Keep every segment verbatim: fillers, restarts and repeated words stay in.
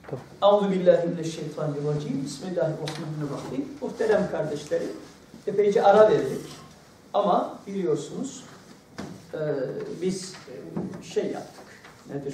Euzubillahimineşşeytanirracim. Bismillahirrahmanirrahim. Muhterem kardeşlerim, epeyce ara verdik. Ama biliyorsunuz e, biz şey yaptık. Nedir?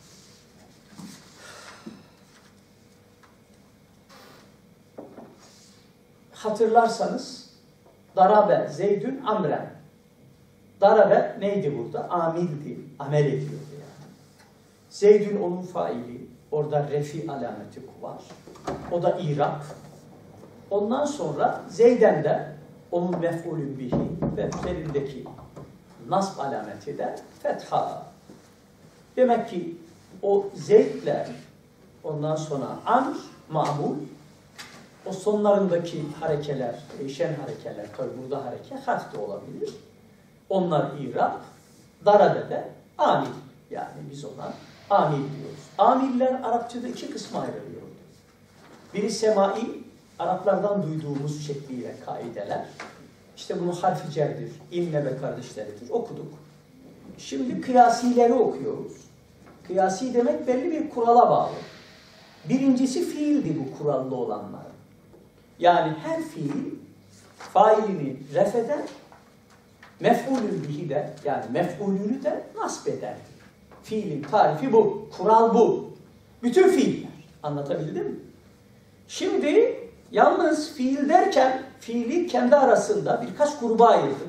Hatırlarsanız darabe Zeydün amren. Darabe neydi burada? Amildi. Amel ediyordu yani. Zeydün onun faili. Orada refi alameti var. O da İrab. Ondan sonra Zeyden de onun mef'ulün bihi ve üzerindeki nasb alameti de fetha. Demek ki o Zeyd'le ondan sonra amr, ma'mul, o sonlarındaki harekeler, değişen harekeler, tabi burada hareket harf de olabilir. Onlar İrab, darabe de amil. Yani biz ona amil diyoruz. Amiller Arapçada iki kısma ayrılıyor. Biri semai, Araplardan duyduğumuz şekliyle kaideler. İşte bunu harf-i cerdir, inne ve kardeşleridir. Okuduk. Şimdi kıyasileri okuyoruz. Kıyasi demek belli bir kurala bağlı. Birincisi fiildi bu kurallı olanlar. Yani her fiil failini refeder, mef'ulün bihi de yani mef'ulünü de nasb eder. Fiilin tarifi bu. Kural bu. Bütün fiiller. Anlatabildim mi? Şimdi yalnız fiil derken fiili kendi arasında birkaç gruba ayırdık.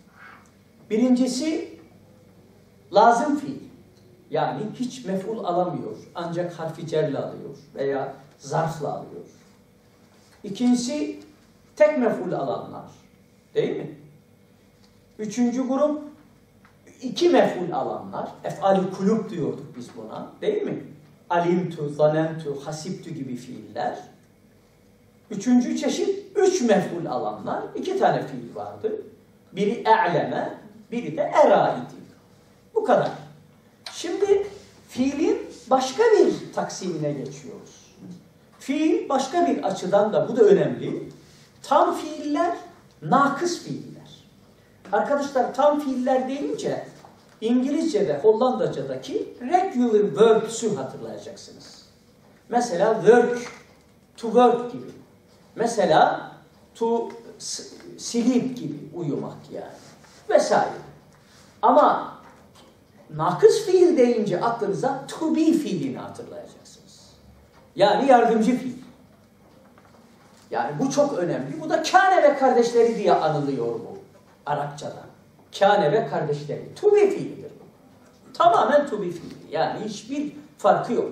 Birincisi lazım fiil. Yani hiç mef'ul alamıyor. Ancak harfi cerle alıyor veya zarfla alıyor. İkincisi tek mef'ul alanlar. Değil mi? Üçüncü grup iki mef'ul alanlar. Ef'al-i kulub diyorduk biz buna. Değil mi? Alimtu, zanemtu, hasibtu gibi fiiller. Üçüncü çeşit üç mef'ul alanlar. İki tane fiil vardı. Biri e'leme, biri de era idi. Bu kadar. Şimdi fiilin başka bir taksimine geçiyoruz. Fiil başka bir açıdan da, bu da önemli. Tam fiiller, nakıs fiiller. Arkadaşlar tam fiiller deyince İngilizce'de, Hollandaca'daki regular verbs'ü hatırlayacaksınız. Mesela work, to work gibi. Mesela to sleep gibi, uyumak yani. Vesaire. Ama nakıs fiil deyince aklınıza to be fiilini hatırlayacaksınız. Yani yardımcı fiil. Yani bu çok önemli. Bu da kâne ve kardeşleri diye anılıyor bu Arapçada. Kâne ve kardeşleri. To be fiilidir bu. Tamamen to be fiili. Yani hiçbir farkı yok.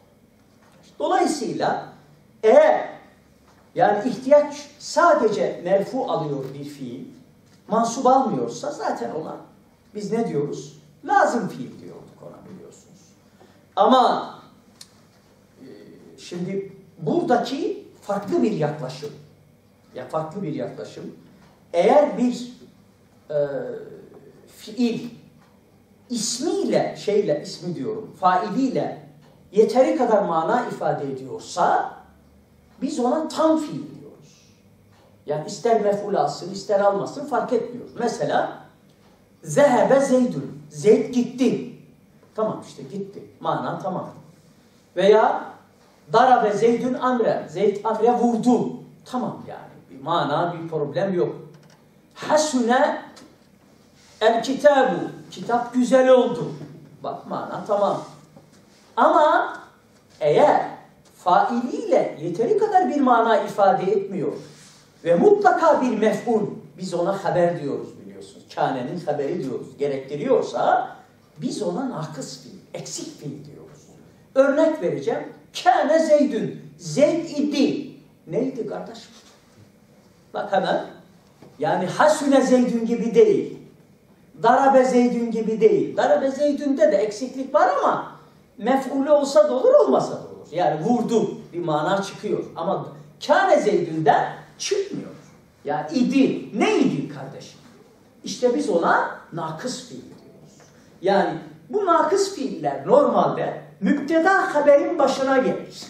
Dolayısıyla eğer yani ihtiyaç sadece merfu alıyor bir fiil, mansup almıyorsa zaten ona biz ne diyoruz? Lazım fiil diyorduk ona, biliyorsunuz. Ama e, şimdi buradaki farklı bir yaklaşım. Ya farklı bir yaklaşım. Eğer bir e, fiil ismiyle, şeyle, ismi diyorum, failiyle yeteri kadar mana ifade ediyorsa biz ona tam fiil diyoruz. Yani ister mef'ul alsın, ister almasın fark etmiyor. Mesela zehebe zeydün. Zeyd gitti. Tamam işte gitti. Mana tamam. Veya darabe zeydün amre. Zeyd amre vurdu. Tamam yani. Bir mana, bir problem yok. Hasune el kitabu. Kitap güzel oldu. Bak mana tamam. Ama eğer failiyle yeteri kadar bir mana ifade etmiyor ve mutlaka bir mef'ul, biz ona haber diyoruz biliyorsunuz. Kâne'nin haberi diyoruz. Gerektiriyorsa biz ona nakıs fiil, eksik fiil diyoruz. Örnek vereceğim. Kâne zeydün. Zeyd idi. Neydi kardeşim? Bak hemen. Yani hasüne zeydün gibi değil. Darabe zeydün gibi değil. Darabe zeydünde de eksiklik var ama mef'ulü olsa da olur, olmasa da olur. Yani vurdu bir mana çıkıyor. Ama kâne zeydünden çıkmıyor. Yani idi. Neydi kardeşim? İşte biz ona nakıs fiil diyoruz. Yani bu nakıs fiiller normalde müpteda haberin başına gelir.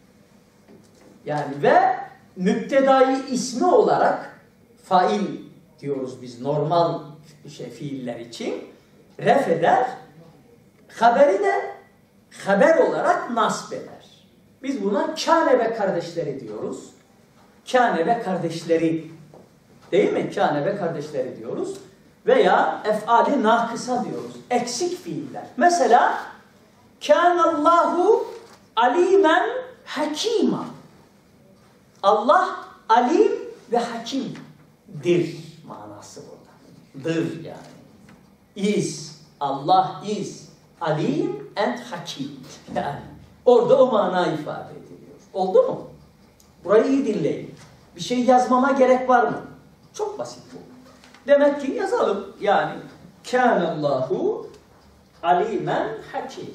Yani ve müptedayı ismi olarak fail diyoruz biz normal şey, fiiller için. Ref eder. Haberi de haber olarak nasb eder. Biz buna kâne ve kardeşleri diyoruz. Kâne ve kardeşleri. Değil mi? Kâne ve kardeşleri diyoruz. Veya ef'ali nakısa diyoruz. Eksik fiiller. Mesela kânallahu alimen hakîma. Allah alim ve hakimdir manası burada. Dır yani. Is. Allah is. Alim and hakim. Yani orada o mana ifade ediliyor. Oldu mu? Burayı iyi dinleyin. Bir şey yazmama gerek var mı? Çok basit bu. Demek ki yazalım. Yani kânallahu alimen hakim.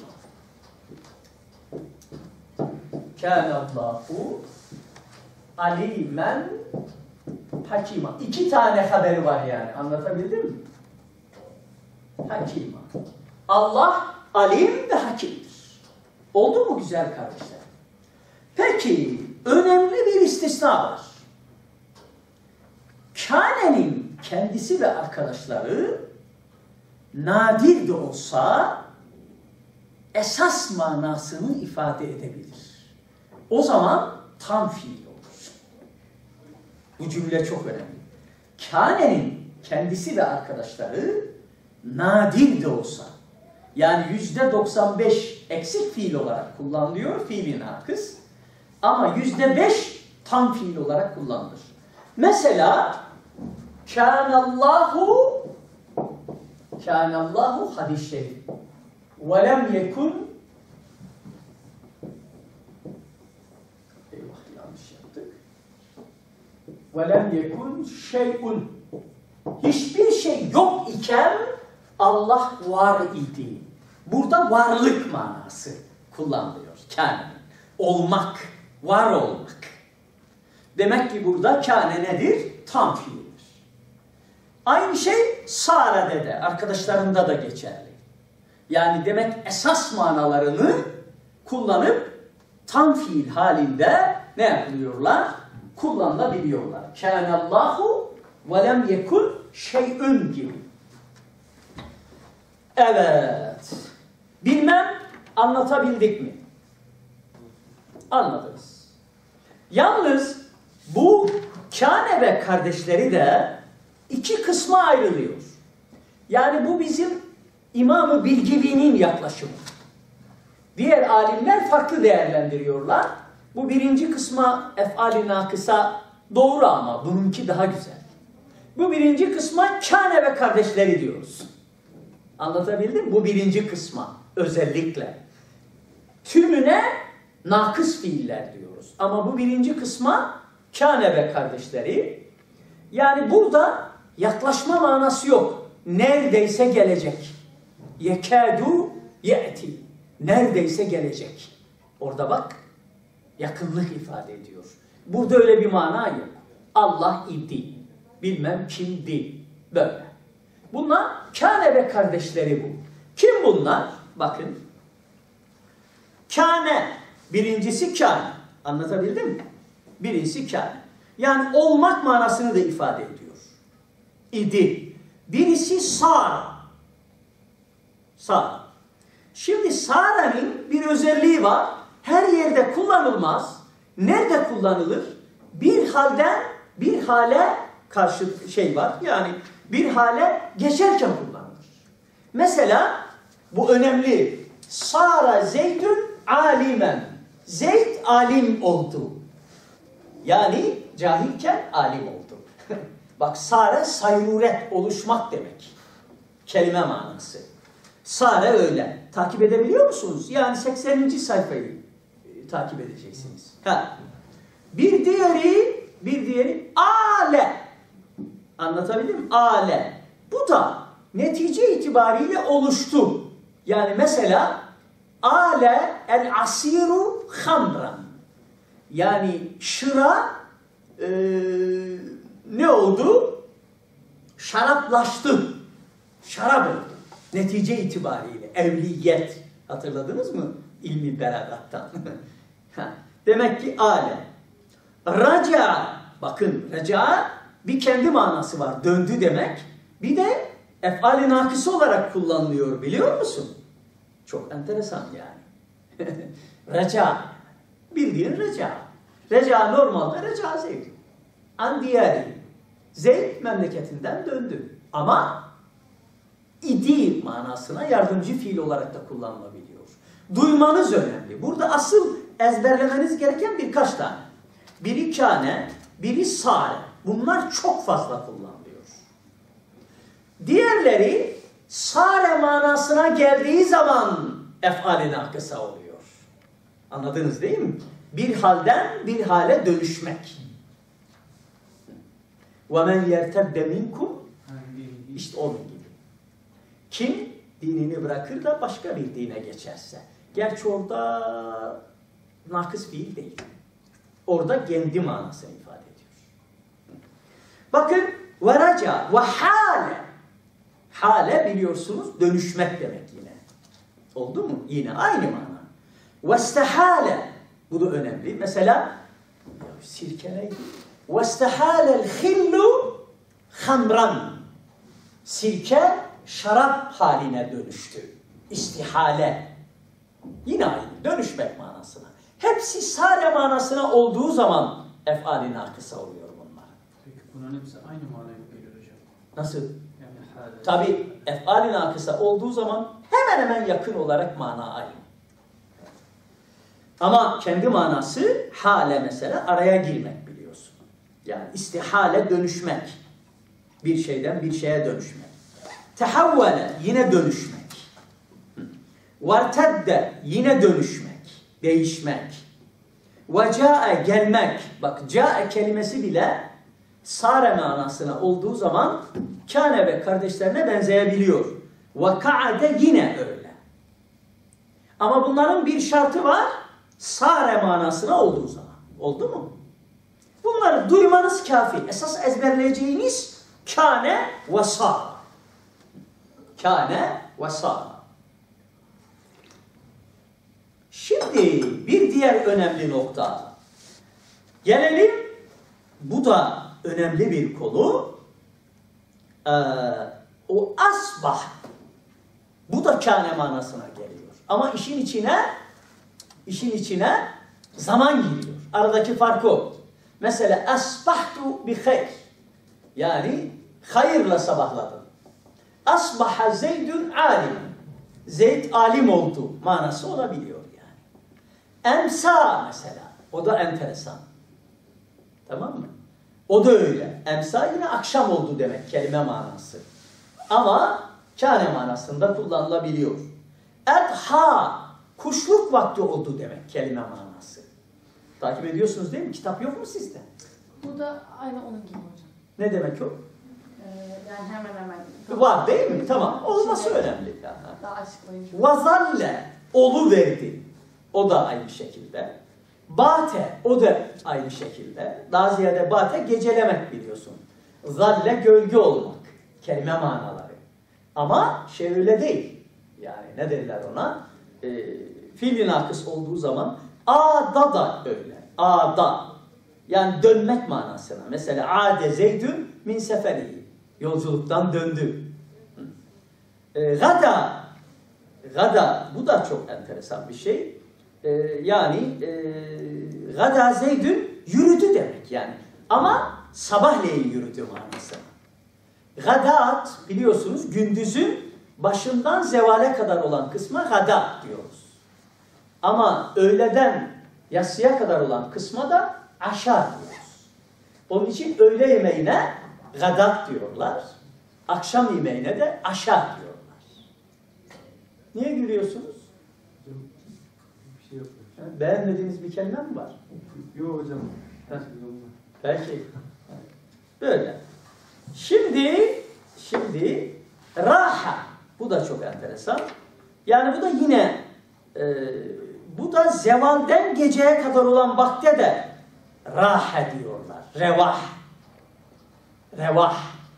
Kânallahu alimen hakima. İki tane haberi var yani. Anlatabildim mi? Hakima. Allah alim ve hakimdir. Oldu mu güzel kardeşler? Peki, önemli bir istisna var. Kâne'nin kendisi ve arkadaşları nadir de olsa esas manasını ifade edebilir. O zaman tam fiil olur. Bu cümle çok önemli. Kâne'nin kendisi ve arkadaşları nadir de olsa, yani yüzde doksan beş eksik fiil olarak kullanılıyor, fiili nakıs, ama yüzde beş tam fiil olarak kullanılır. Mesela kânallahu kânallahu hadis-i şerif ve lem yekun eyvah yanlış yaptık ve lem yekun şey'un hiçbir şey yok iken Allah var idi. Burada varlık manası kullanılıyor. Kâne. Olmak, var olmak. Demek ki burada kâne nedir? Tam fiildir. Aynı şey sâre'de de, arkadaşlarında da geçerli. Yani demek esas manalarını kullanıp tam fiil halinde ne yapıyorlar? Kullanılabiliyorlar. Kânallahu ve lem yekun şey'ün gibi. Evet. Bilmem anlatabildik mi? Anladınız. Yalnız bu kâne ve kardeşleri de iki kısma ayrılıyor. Yani bu bizim İmam-ı Bilgivi'nin yaklaşımı. Diğer alimler farklı değerlendiriyorlar. Bu birinci kısma ef'al-i nakısa doğru ama bununki daha güzel. Bu birinci kısma kâne ve kardeşleri diyoruz. Anlatabildim mi? Bu birinci kısma özellikle. Tümüne nakıs fiiller diyoruz. Ama bu birinci kısma kâne ve kardeşleri. Yani burada yaklaşma manası yok. Neredeyse gelecek. Yekâdu ye'ti. Neredeyse gelecek. Orada bak yakınlık ifade ediyor. Burada öyle bir mana yok. Allah idi. Bilmem kimdi. Böyle. Bunlar kâne ve kardeşleri bu. Kim bunlar? Bakın. Kâne. Birincisi kâne. Anlatabildim mi? Birincisi kâne. Yani olmak manasını da ifade ediyor. İdi. Birisi sâra. Sâra. Şimdi sâra'nın bir özelliği var. Her yerde kullanılmaz. Nerede kullanılır? Bir halden bir hale karşı şey var. Yani bir hale geçerken kullanılır. Mesela bu önemli. Sâra Zeydün alimen. Zeyd alim oldu. Yani cahilken alim oldu. Bak sâre sayruret oluşmak demek. Kelime manası. Sâre öyle. Takip edebiliyor musunuz? Yani sekseninci sayfayı e, takip edeceksiniz. Ha. Bir diğeri, bir diğeri ale. Anlatabildim mi? Ale. Bu da netice itibariyle oluştu. Yani mesela ale el asiru hamran. Yani şıra e, ne oldu? Şaraplaştı. Şarap oldu. Netice itibariyle. Evliyet. Hatırladınız mı? İlmi belagattan. Demek ki ale. Raca. Bakın raca bir kendi manası var. Döndü demek. Bir de ef'al-i nakısı olarak kullanılıyor. Biliyor musun? Çok enteresan yani. Raca. Bildiğin reca. Reca normalde reca Zeyd. An diyari. Zeyd memleketinden döndü. Ama idi manasına yardımcı fiil olarak da kullanılabiliyor. Duymanız önemli. Burada asıl ezberlemeniz gereken birkaç tane. Biri kâne, biri sâre. Bunlar çok fazla kullanılıyor. Diğerleri sâre manasına geldiği zaman ef'al-i nakısa oluyor. Anladınız değil mi? Bir halden bir hale dönüşmek. وَمَنْ يَرْتَبْدَ مِنْكُمْ İşte onun gibi. Kim dinini bırakır da başka bir dine geçerse. Gerçi orada nakıs fiil değil. Orada kendi manasını ifade ediyor. Bakın veraca ve hale. Hale biliyorsunuz dönüşmek demek yine. Oldu mu? Yine aynı mana. Vestehale. Bu da önemli. Mesela sirke neydi? Vestehalel hillu hamran. Sirke şarap haline dönüştü. İstihale. Yine aynı. Dönüşmek manasına. Hepsi sare manasına olduğu zaman ef'al-i nakısa oluyor bunlar. Peki bunların hepsi aynı manaya geliyor hocam. Nasıl? Yani hale. Tabi ef'al-i nakısa olduğu zaman hemen hemen yakın olarak mana aynı. Ama kendi manası hale mesela araya girmek biliyorsun. Yani istihale dönüşmek. Bir şeyden bir şeye dönüşmek. Tehavvele yine dönüşmek. Vartedde yine dönüşmek. Değişmek. Ve câe gelmek. Bak câe kelimesi bile sare manasına olduğu zaman kâne ve kardeşlerine benzeyebiliyor. Ve ka'ade yine öyle. Ama bunların bir şartı var. Sare manasına olduğu zaman. Oldu mu? Bunları duymanız kafi. Esas ezberleyeceğiniz kâne ve sâre. Kâne ve sâre. Şimdi bir diğer önemli nokta. Gelelim, bu da önemli bir konu. Ee, o asbah. Bu da kâne manasına geliyor. Ama işin içine işin içine zaman giriyor. Aradaki fark o. Mesela asbahtu bi hayr. Yani hayırla sabahladım. Asbaha Zeydun alim. Zeyd alim oldu manası olabiliyor yani. Emsa mesela. O da enteresan. Tamam mı? O da öyle. Emsa yine akşam oldu demek kelime manası. Ama kâne manasında kullanılabiliyor. Edha kuşluk vakti oldu demek kelime manası. Takip ediyorsunuz değil mi? Kitap yok mu sizde? Bu da aynı onun gibi hocam. Ne demek o? Ee, yani hemen hemen. Var değil mi? Tamam. Olması Şimdi önemli. daha açıklayıcı. Vazalle olu verdi. O da aynı şekilde. Bate o da aynı şekilde. Daha ziyade bate gecelemek biliyorsun. Zalle gölge olmak. Kelime manaları. Ama şey öyle değil. Yani ne derler ona? E, fiil-i nakıs olduğu zaman ada da öyle. Ada. Yani dönmek manasına. Mesela ade zeydün min seferi. Yolculuktan döndü. E, gada. Gada. Bu da çok enteresan bir şey. E, yani e, gada zeydün yürüdü demek yani. Ama sabahleyin yürüdü manasına. Gadat biliyorsunuz gündüzün başından zevale kadar olan kısma gadat diyoruz. Ama öğleden yatsıya kadar olan kısma da aşa diyoruz. Onun için öğle yemeğine gadat diyorlar. Akşam yemeğine de aşa diyorlar. Niye gülüyorsunuz? Bir şey yok. Beğenmediğiniz bir kelime mi var? Yok hocam. Belki. Böyle. Şimdi, şimdi raha. Bu da çok enteresan. Yani bu da yine e, bu da zevalden geceye kadar olan vakte de raha diyorlar. Revah. Revah.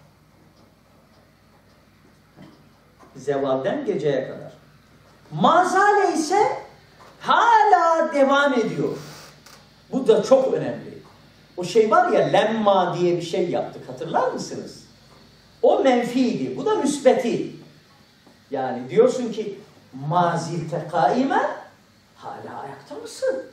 Zevalden geceye kadar. Mazale ise hala devam ediyor. Bu da çok önemli. O şey var ya lemma diye bir şey yaptık. Hatırlar mısınız? O menfiydi. Bu da müsbeti. Yani diyorsun ki mazilte kaime hala ayakta mısın?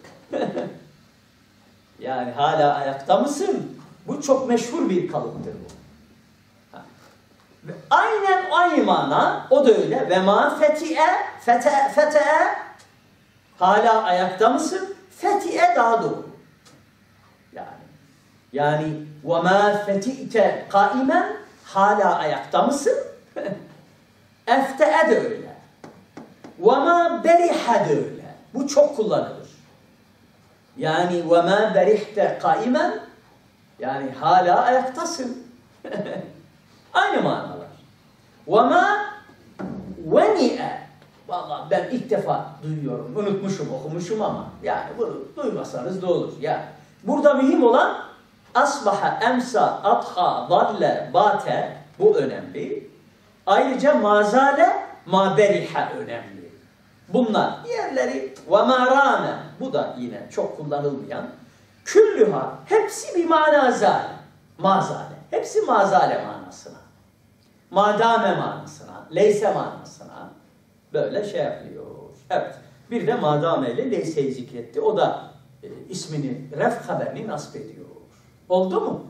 Yani hala ayakta mısın? Bu çok meşhur bir kalıptır bu. Ha. Ve aynen aynı mana, o da öyle. Ve ma feti'e, fete, fete, hala ayakta mısın? Feti'e daha doğru. Yani, yani ve ma feti'te kaimen, hala ayakta mısın? Efte'e de öyle. Ve ma berihe de öyle. Bu çok kullanılır. Yani ve ma berihte kaimen, yani hala ayaktasın. Aynı manalar. Ve ma veni'e, vallahi ben ilk defa duyuyorum, unutmuşum, okumuşum ama yani bunu duymasanız da olur. Yani burada mühim olan asbaha, emsa, adha, dalle, bate, bu önemli. Ayrıca mazale, maberiha önemli. Bunlar diğerleri ve marane, bu da yine çok kullanılmayan. Küllüha, hepsi bir manazale. Mazale. Hepsi mazale manasına. Madame manasına, leyse manasına böyle şey yapıyor. Evet. Bir de madame ile leyse'yi zikretti. O da e, ismini, ref haberini nasip ediyor. Oldu mu?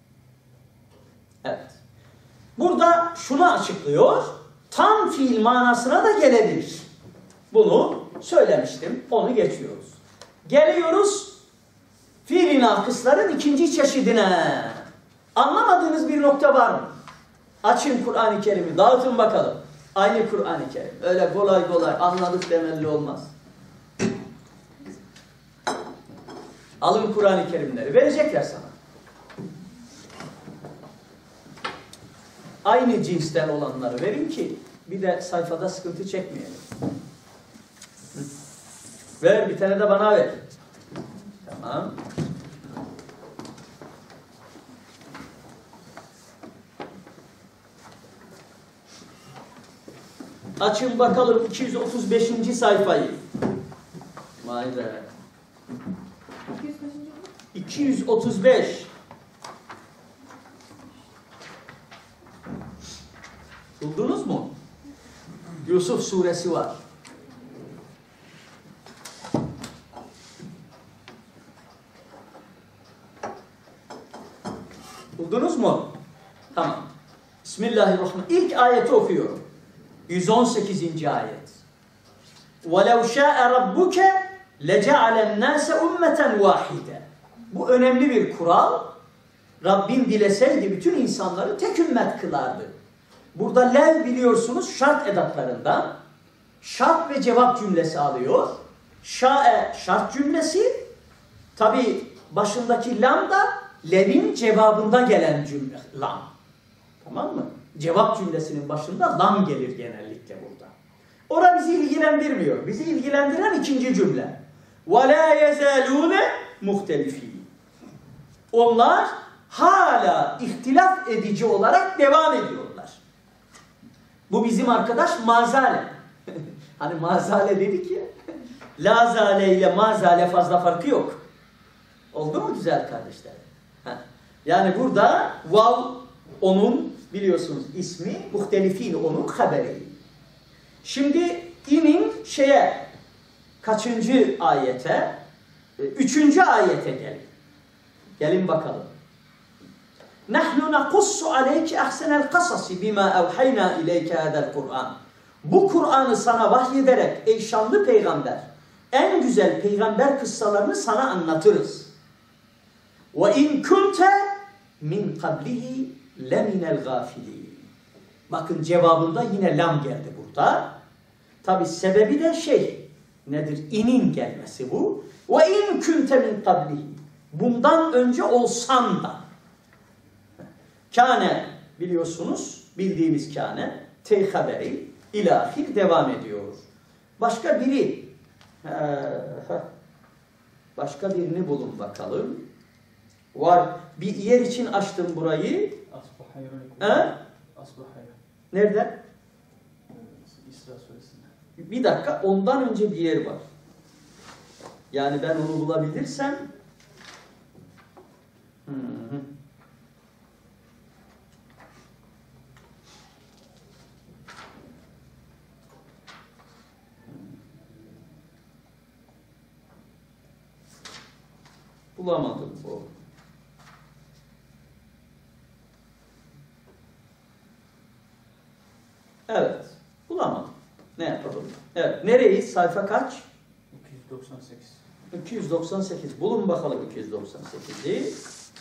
Evet. Burada şunu açıklıyor. Tam fiil manasına da gelebilir. Bunu söylemiştim. Onu geçiyoruz. Geliyoruz fiil-i nakısların ikinci çeşidine. Anlamadığınız bir nokta var mı? Açın Kur'an-ı Kerim'i, dağıtın bakalım. Aynı Kur'an-ı Kerim. Öyle kolay kolay anladık demelli olmaz. Alın Kur'an-ı Kerimleri. Verecekler sana. Aynı cinsten olanları verin ki bir de sayfada sıkıntı çekmeyelim. Ver, bir tane de bana ver. Tamam. Açın bakalım iki yüz otuz beşinci sayfayı. Vay be. iki yüz otuz beş. Buldunuz mu? Yusuf suresi var. Buldunuz mu? Tamam. Bismillahirrahmanirrahim. İlk ayeti okuyorum. yüz on sekizinci ayet. وَلَوْ شَاءَ رَبُّكَ لَجَعَلَ النَّاسَ اُمَّةً وَاحِدًا. Bu önemli bir kural. Rabbim dileseydi bütün insanları tek ümmet kılardı. Burada lev biliyorsunuz şart edatlarından. Şart ve cevap cümlesi alıyor. Şa'e şart cümlesi. Tabi başındaki lam da lev'in cevabında gelen cümle. Lam. Tamam mı? Cevap cümlesinin başında lam gelir genellikle burada. Orada bizi ilgilendirmiyor. Bizi ilgilendiren ikinci cümle. وَلَا يَزَالُونَ مُخْتَلِف۪ينَ. Onlar hala ihtilaf edici olarak devam ediyorlar. Bu bizim arkadaş mazale. Hani mazale dedik ya. Lazale ile mazale fazla farkı yok. Oldu mu güzel kardeşler? Yani burada vav onun biliyorsunuz ismi, muhtelifin onun haberi. Şimdi inin şeye kaçıncı ayete? Üçüncü ayete gelin. Gelin bakalım. Nahnu nakussu aleyke ahsenel kasasi bima evhayna ileyke hadel Kur'an. Bu Kur'an'ı sana vahyederek ey şanlı peygamber, en güzel peygamber kıssalarını sana anlatırız. Ve in kunte min qablihi leminel gafilin. Bakın cevabında yine lam geldi burada. Tabi sebebi de şey nedir? İnin gelmesi bu. Ve in kunte min qablihi. Bundan önce olsan da. Kâne biliyorsunuz bildiğimiz kâne tey haberi ilahir devam ediyor. Başka biri başka birini bulun bakalım. Var. Bir yer için açtım burayı. He? Nerede? İsra suresinde. Bir dakika. Ondan önce bir yer var. Yani ben onu bulabilirsem hı hı. Bulamadım bu. Evet. Bulamadım. Ne yapalım? Evet. Nereyiz? Sayfa kaç? iki yüz doksan sekiz. iki yüz doksan sekiz. Bulun bakalım iki yüz doksan sekizi.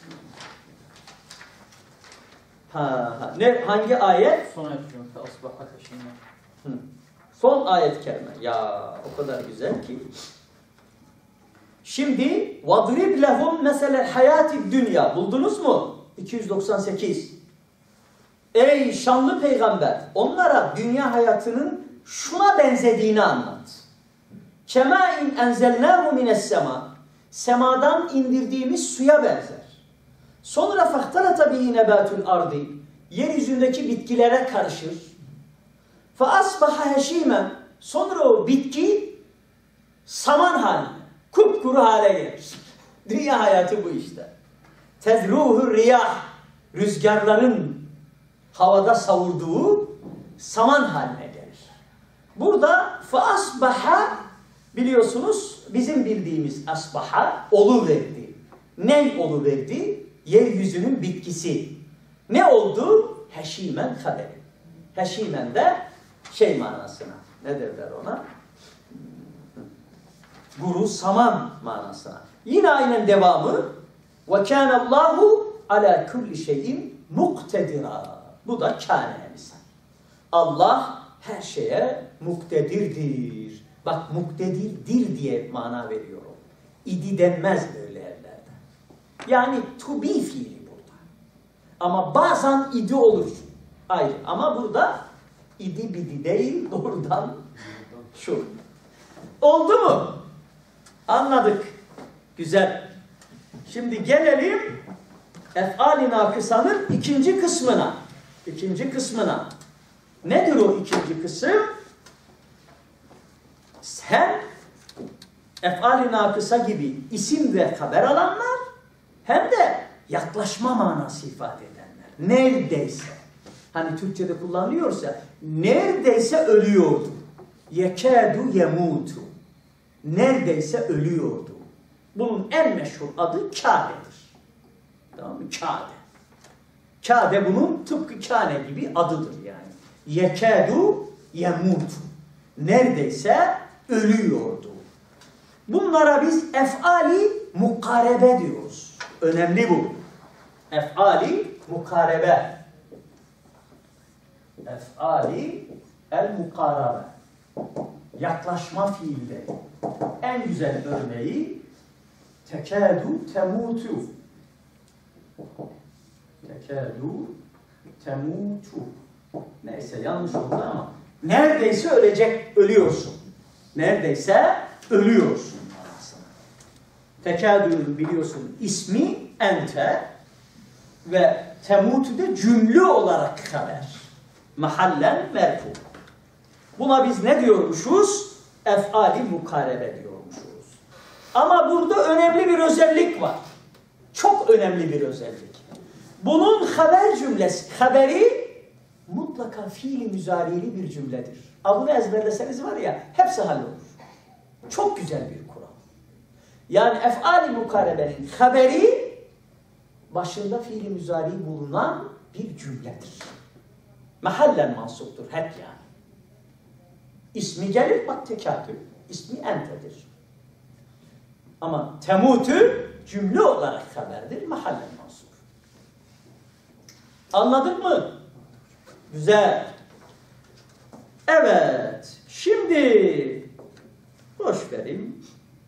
Ha, ha. Ne, hangi ayet? Son ayet diyorum. Asbah ateşinden. Hı. Son ayet kelime. Ya o kadar güzel ki. Şimdi vadrib lehum mesele hayati dünya. Buldunuz mu? iki yüz doksan sekiz. Ey şanlı peygamber, onlara dünya hayatının şuna benzediğini anlat. Kema in enzelnahu mines sema. Semadan indirdiğimiz suya benzer. Sonra fahtalata bihi nebatul ardi. Yeryüzündeki bitkilere karışır. Fa asbaha heşimen. Sonra o bitki saman haline, kupkuru hale gelir. Dünya hayatı bu işte. Tezruhu riyah. Rüzgarların havada savurduğu saman haline gelir. Burada fa asbaha biliyorsunuz bizim bildiğimiz asbaha oluverdi. Ne oluverdi? Yeryüzünün bitkisi. Ne oldu? Heşimen haberi. Heşimen de şey manasına. Ne derler ona? Guru saman manasına. Yine aynen devamı. Ve kânallâhu alâ kulli şeyin muktedira. Bu da kâne misal. Allah her şeye muktedirdir. Bak muktedirdir diye mana veriyorum. İdi denmez böyle yerlerde. Yani to be fiili burada. Ama bazen idi olur. Hayır ama burada idi bidi değil doğrudan şu. Oldu mu? Anladık. Güzel. Şimdi gelelim ef'al-i nakısanın ikinci kısmına. İkinci kısmına. Nedir o ikinci kısım? Hem ef'al-i nakısa gibi isim ve haber alanlar hem de yaklaşma manası ifade edenler. Neredeyse. Hani Türkçe'de kullanılıyorsa neredeyse ölüyordu. Yekâdu yemutu. Neredeyse ölüyordu. Bunun en meşhur adı Kâbe'dir. Tamam mı? Kâbe. Kâbe bunun tıpkı kâne gibi adıdır yani. Yekâdu yemutu. Neredeyse ölüyordu. Bunlara biz ef'ali mukarebe diyoruz. Önemli bu. Ef'ali mukarebe. Ef'ali el mukarabe. Yaklaşma fiilleri. En güzel örneği tekâdu temutu. Tekâdu temutu. Neyse yanlış oldu ama neredeyse ölecek, ölüyorsun. Neredeyse ölüyorsun. Tekâdu'nun biliyorsun ismi ente ve temutu de cümle olarak haber. Mahallen merfu. Buna biz ne diyormuşuz? Ef'ali mukarebe diyormuşuz. Ama burada önemli bir özellik var. Çok önemli bir özellik. Bunun haber cümlesi, haberi mutlaka fiili müzarili bir cümledir. Bunu ezberleseniz var ya hepsi hallolur. Çok güzel bir kural. Yani ef'al-i mukarebenin haberi başında fiili müzari bulunan bir cümledir. Mahallen mansuptur hep yani. İsmi gelir bak tekâtü. İsmi entedir. Ama temutü cümle olarak haberdir. Mahallen mansup. Anladık mı? Güzel. Evet. Şimdi boş vereyim.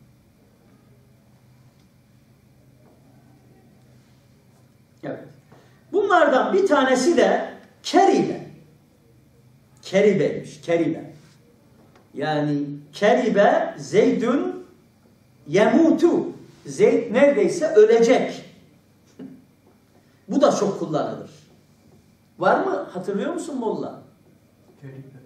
Evet. Bunlardan bir tanesi de keribe. Keribeymiş. Keribe. Yani keribe Zeydün yemutu. Zeyd neredeyse ölecek. Bu da çok kullanılır. Var mı? Hatırlıyor musun Molla? Keribe.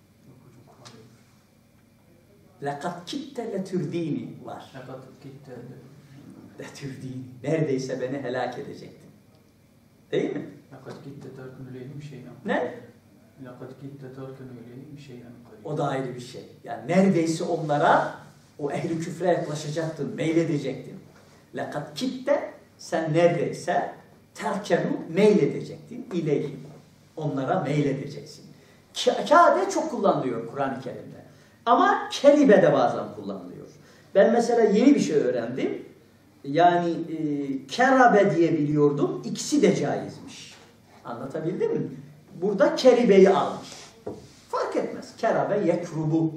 Lekad kitte letürdini var. Lekad kitte letürdini. Neredeyse beni helak edecektin. Değil mi? Lekad kitte terkün öleyim şeyden. Ne? Lekad kitte terkün öleyim şeyden. O da ayrı bir şey. Yani neredeyse onlara o ehli küfre yaklaşacaktın, meyledecektin. Lekad kitte sen neredeyse terkenu meyledecektin. İleyhim. Onlara meyledeceksin. Kâde çok kullanılıyor Kur'an-ı Kerim'de. Ama kelibe de bazen kullanılıyor. Ben mesela yeni bir şey öğrendim. Yani e, kerabe diye biliyordum. İkisi de caizmiş. Anlatabildim mi? Burada keribeyi almış. Fark etmez. Kerabe yekrubu.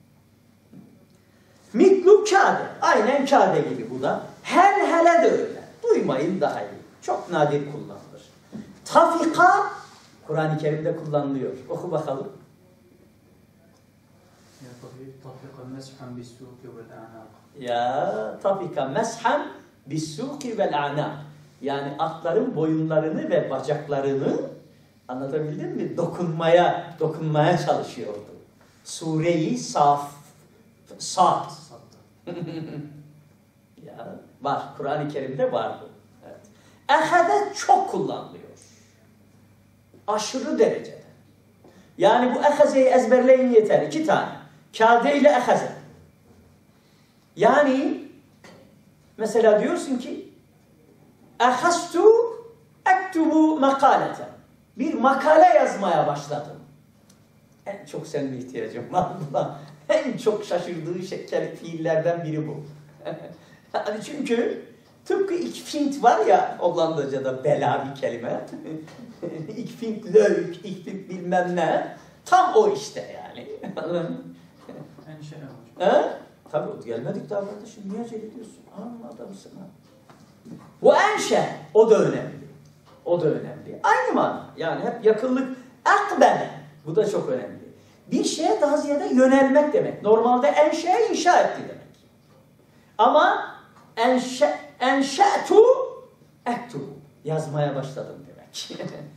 Mitlu kâde. Aynen kâde gibi bu da. Hel hele de öyle. Duymayın daha iyi. Çok nadir kullanılır. Tafika Kur'an-ı Kerim'de kullanılıyor. Oku bakalım. Ya tafika meshan bis-suki vel-a'nâk. Yani atların boyunlarını ve bacaklarını anlatabildim mi? Dokunmaya, dokunmaya çalışıyordu. Sure-i Saf, Sad. Ya var. Kur'an-ı Kerim'de var bu. Evet. Ehede çok kullanılıyor. Aşırı derecede. Yani bu ehazeyi ezberleyin yeter. İki tane. Kâde ile ehaze. Yani mesela diyorsun ki ehastu ektubu makaleten. Bir makale yazmaya başladım. En çok senin ihtiyacın var buna. En çok şaşırdığı şeker fiillerden biri bu. Yani çünkü tıpkı ik fint var ya Hollandaca'da bela bir kelime. Ik fint leuk, ik fint bilmem ne. Tam o işte yani. Enşe hocam. He? Tabii gelmedik daha kardeşim. Niye acele ediyorsun? Anam adamsın ha. Bu enşe. O da önemli. O da önemli. Aynı mana. Yani hep yakınlık. Akbele. Bu da çok önemli. Bir şeye daha ziyade yönelmek demek. Normalde enşe inşa etti demek. Ama enşe, enşe'tu ektubu. Yazmaya başladım demek.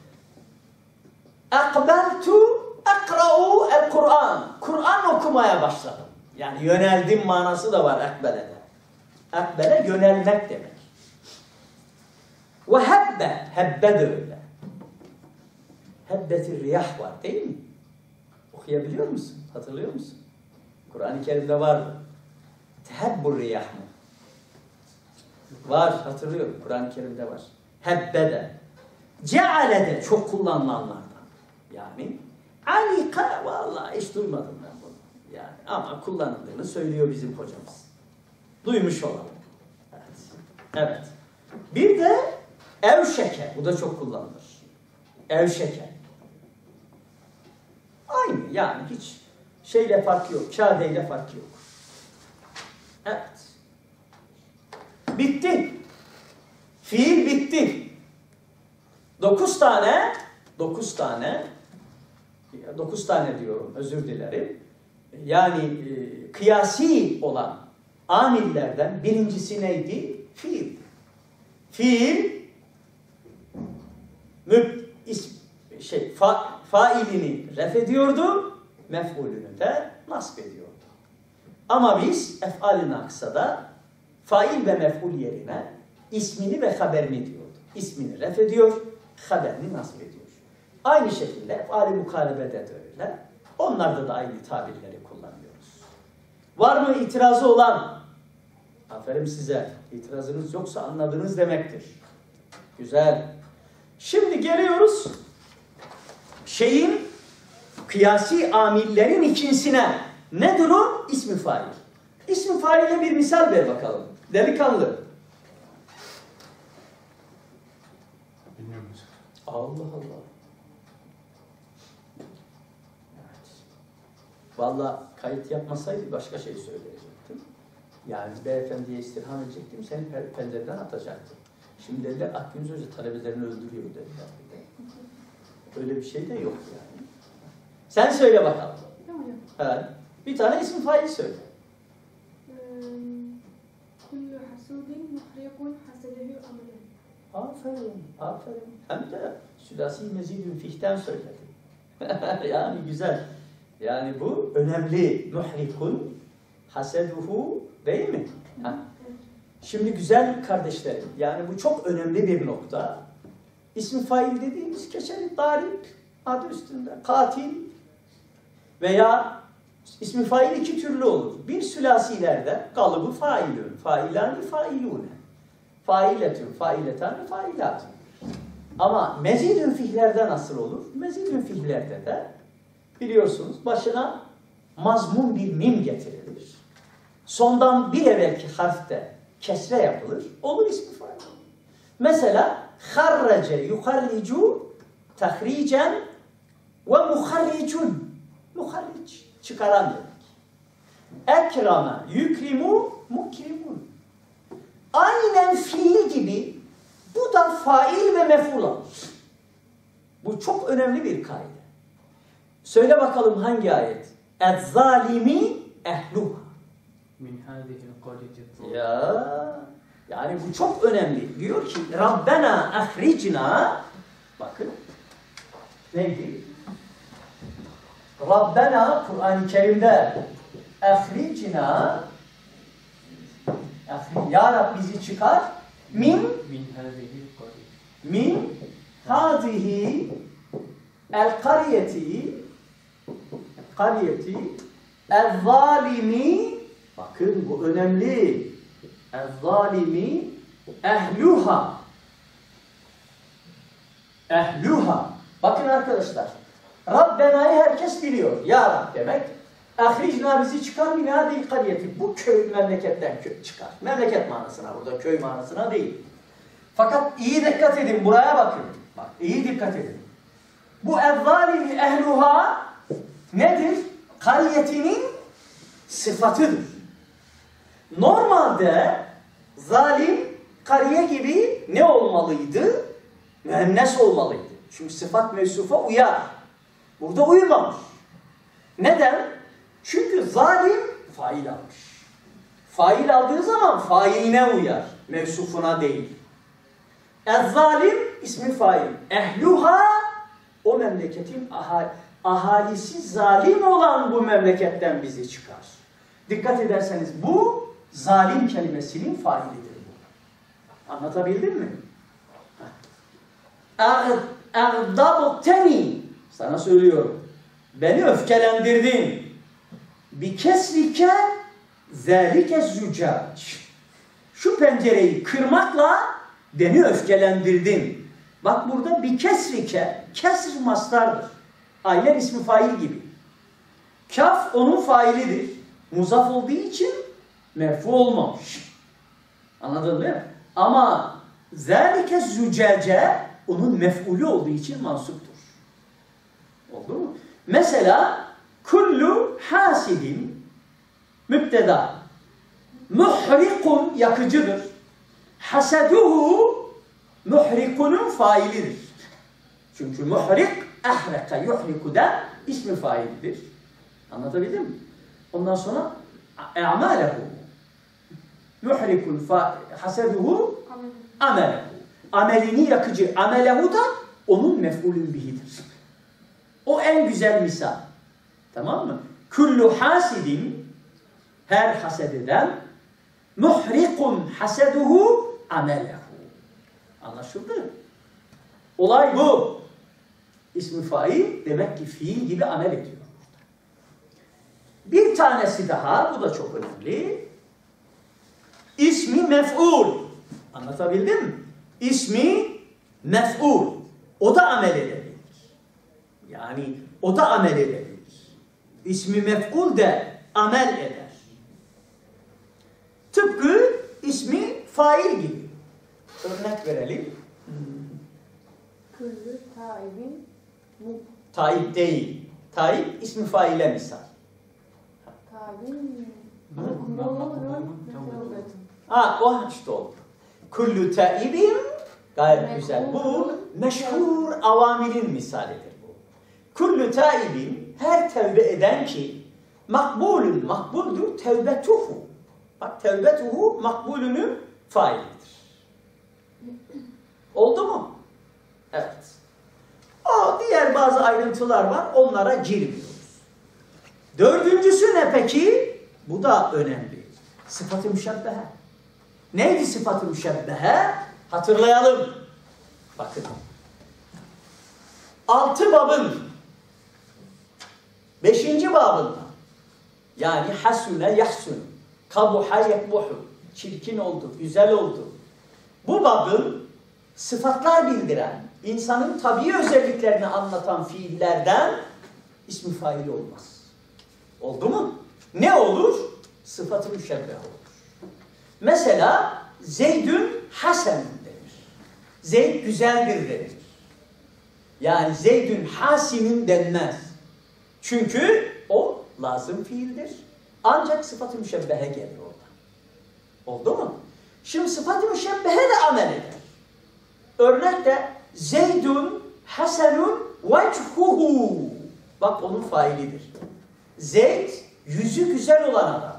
Akbeltu ekra'u el-Kur'an. Kur'an okumaya başladım. Yani yöneldim manası da var ekbele'de. Ekbele yönelmek demek. Ve hebbe. Hebbe de öyle. Hebbeti riyah var değil mi? Okuyabiliyor musun? Hatırlıyor musun? Kur'an-ı Kerim'de var mı? Tehebbur riyah mı? Var, hatırlıyorum. Kur'an-ı Kerim'de var. Hebbede. Ceale'de çok kullanılanlardan. Yani alika, vallahi hiç duymadım ben bunu. Yani ama kullanıldığını söylüyor bizim hocamız. Duymuş olalım. Evet. Evet. Bir de evşeke. Bu da çok kullanılır. Evşeke. Aynı yani hiç şeyle fark yok. Kâdeyle fark yok. Evet. Bitti. Fiil bitti. Dokuz tane, dokuz tane, dokuz tane diyorum, özür dilerim. Yani e, kıyasi olan amillerden birincisi neydi? Fiil. Fiil, müb, is, şey, fa, failini ref ediyordu, mef'ulünü de nasb ediyordu. Ama biz ef'al-i naksada fail ve mef'ul yerine ismini ve haberini diyordu. İsmini ref ediyor, haberini nasb ediyor. Aynı şekilde ef'al-i mukarebede de öyle. Onlarda da aynı tabirleri kullanıyoruz. Var mı itirazı olan? Aferin size. İtirazınız yoksa anladınız demektir. Güzel. Şimdi geliyoruz şeyin kıyasi amillerin ikincisine. Nedir o? İsmi fail. İsmi faile bir misal ver bakalım. Delikanlı. Bilmiyorum. Allah Allah. Evet. Vallahi kayıt yapmasaydı başka şey söyleyecektim. Yani beyefendiye istirham edecektim. Seni pencereden atacaktım. Şimdi dediler Akgüz Hoca talebelerini öldürüyor dediler. Öyle bir şey de yok yani. Sen söyle bakalım. Tamam hocam. Evet. Bir tane isim fail söyle. Kullu hasudin muhrikun hasedehu amelen. Aferin, aferin. Hem de sülasi mezidün fihten söyledim. Yani güzel. Yani bu önemli. Muhrikun haseduhu değil mi? Ha. Şimdi güzel kardeşlerim, yani bu çok önemli bir nokta. İsmi fail dediğimiz keçeli darip, adı üstünde, katil veya ismi fail iki türlü olur. Bir sülasilerde kalıbı failün, failani failune. Failetün, failetan, failatun. Ama mezidün fiillerde nasıl olur? Mezidün fiillerde de biliyorsunuz başına mazmun bir mim getirilir. Sondan bir evvelki harfte kesre yapılır. Olur ismi fail. Mesela harrace yuharricu tahricen ve muharricun. Muharric. Çıkaran demek. Ekrama yükrimu mukrimun. Aynen fiil gibi bu da fail ve mef'ul alır. Bu çok önemli bir kaide. Söyle bakalım hangi ayet? Ez-zalimi ehluha. Min hâzihil qaryeti. Ya yani bu çok önemli. Diyor ki Rabbena ahricna, bakın neydi? Rabbena Kur'an-ı Kerim'de ahricna, ya Rab bizi çıkar min Min hâzihil qaryeti. min hadihi el kariyeti kariyeti el zalimi, bakın bu önemli, el zalimi ehluha ehluha. Bakın arkadaşlar, Rabbena'yı herkes biliyor. Ya Rab demek. Ahricna bizi çıkar min hadihi kariyeti. Bu köy memleketten köy çıkar. Memleket manasına, burada köy manasına değil. Fakat iyi dikkat edin, buraya bakın. Bak, iyi dikkat edin. Bu ezzalimi ehluha nedir? Kariyetinin sıfatıdır. Normalde zalim kariye gibi ne olmalıydı? Müennes olmalıydı. Çünkü sıfat mevsufa uyar. Burada uymamış. Neden? Çünkü zalim fail almış. Fail aldığı zaman failine uyar. Mevsufuna değil. Ez-zalim ismi fail. Ehluha o memleketin ahal ahalisi zalim olan bu memleketten bizi çıkar. Dikkat ederseniz bu zalim kelimesinin failidir bu. Anlatabildim mi? Erdabteni, sana söylüyorum. Beni öfkelendirdin. Bi kesrike zâlike züccac. Şu pencereyi kırmakla beni öfkelendirdin. Bak burada bir kesrike, kesr mastardır. Aynen ismi fail gibi. Kaf onun failidir. Muzaf olduğu için merfu olmamış. Anladın değil mi? Ama zâlike züccace onun mef'ulü olduğu için mansuptur. Oldu mu? Mesela kullu hasidin mübteda. Muhrikun yakıcıdır. Haseduhu muhrikunun failidir. Çünkü muhrik ahreka yuhriku da ismi faildir. Anlatabildim mi? Ondan sonra e'malehu muhrikun haseduhu amelehu. Amelini yakıcı. Amelehu da onun mef'ulün bihidir. O en güzel misal. Tamam mı? Kullu hasidin, her hased eden, muhrikun haseduhu amelehu. Anlaşıldı? Olay bu. İsmi fail demek ki fiil gibi amel ediyor. Bir tanesi daha, bu da çok önemli. İsmi mef'ul. Anlatabildim mi? İsmi mef'ul. O da amel edebilir. Yani o da amel edebilir. İsmi mef'ul de amel eder. Tıpkı ismi fail gibi. Örnek verelim. Kullu taibin mu. Taib değil. Taib ismi faile misal. Taibin Makbulun tevbetun. Ha, o işte oldu. Kullu taibin, gayet güzel. Bu meşhur avamilin misalidir bu. Kullu taibin, her tevbe eden ki makbulun, makbuldur tevbetuhu. Bak tevbetuhu makbulünün failidir. Oldu mu? Evet. O diğer bazı ayrıntılar var. Onlara girmiyoruz. Dördüncüsü ne peki? Bu da önemli. Sıfat-ı müşebbehe. Neydi sıfat-ı müşebbehe? Hatırlayalım. Bakın. Altı babın beşinci babında yani hasune yahsun kabuha yekbuhu, çirkin oldu, güzel oldu bu babın sıfatlar bildiren, insanın tabii özelliklerini anlatan fiillerden ismi fail olmaz. Oldu mu? Ne olur? Sıfat-ı müşebbeh olur. Mesela Zeydün hasen denir. Zeyd güzeldir denir. Yani Zeydün hasinun denmez. Çünkü o lazım fiildir. Ancak sıfat-ı müşebbehe gelir orada. Oldu mu? Şimdi sıfat-ı müşebbehe de amel eder. Örnekte Zeydun hasenun vechuhu. Bak onun failidir. Zeyd yüzü güzel olan adamdır.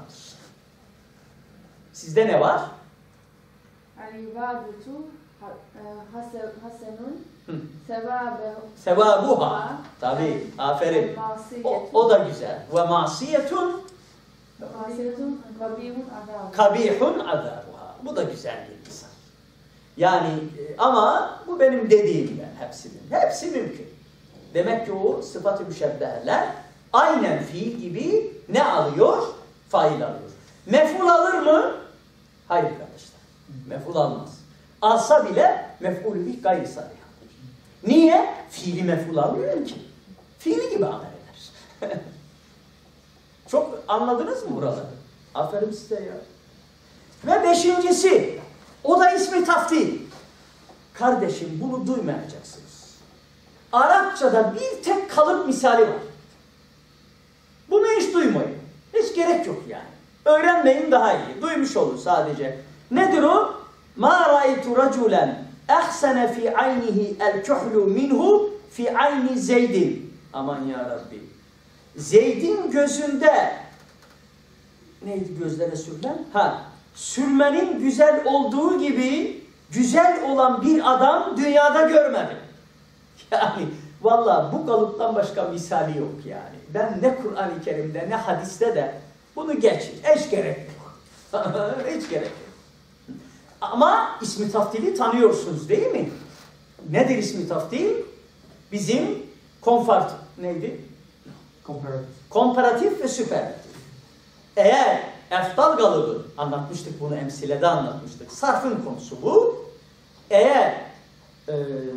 Sizde ne var? El-ibadetu hasenun sevabehu. Sevabuha. Tabii. Aferin. O, o da güzel. Ve masiyetun Masiyetun kabihun adabu. kabihun azabuha. Bu da güzel bir misal. Yani ama bu benim dediğimden hepsinin. Hepsi mümkün. Demek ki o sıfat-ı müşebbeheler aynen fiil gibi ne alıyor? Fail alıyor. Mef'ul alır mı? Hayır kardeşler. Mef'ul almaz. Alsa bile mef'ul bih gayri sarih. Niye? Fiili mef'ul almıyor ki. Fiili gibi amel eder. Çok anladınız mı buraları? Aferin size ya. Ve beşincisi, o da ismi taftil. Kardeşim bunu duymayacaksınız. Arapçada bir tek kalıp misali var. Bunu hiç duymayın. Hiç gerek yok yani. Öğrenmeyin daha iyi. Duymuş olun sadece. Nedir o? مَا رَأَيْتُ رَجُولًا اَحْسَنَ فِي عَيْنِهِ الْكُحْلُ مِنْهُ فِي عَيْنِ زَيْدٍ. Aman ya Rabbi. Zeyd'in gözünde neydi gözlere sürülen? Ha, sürmenin güzel olduğu gibi güzel olan bir adam dünyada görmedim. Yani vallahi bu kalıptan başka misali yok yani. Ben ne Kur'an-ı Kerim'de ne hadiste de bunu geçin. Hiç gerek yok. Hiç gerek yok. Ama ismi taftili tanıyorsunuz değil mi? Nedir ismi taftil? Bizim konfart neydi? Comparative. Komparatif ve süperlatif. Eğer eftal kalıbı, anlatmıştık bunu emsilede anlatmıştık. Sarfın konusu bu. Eğer e,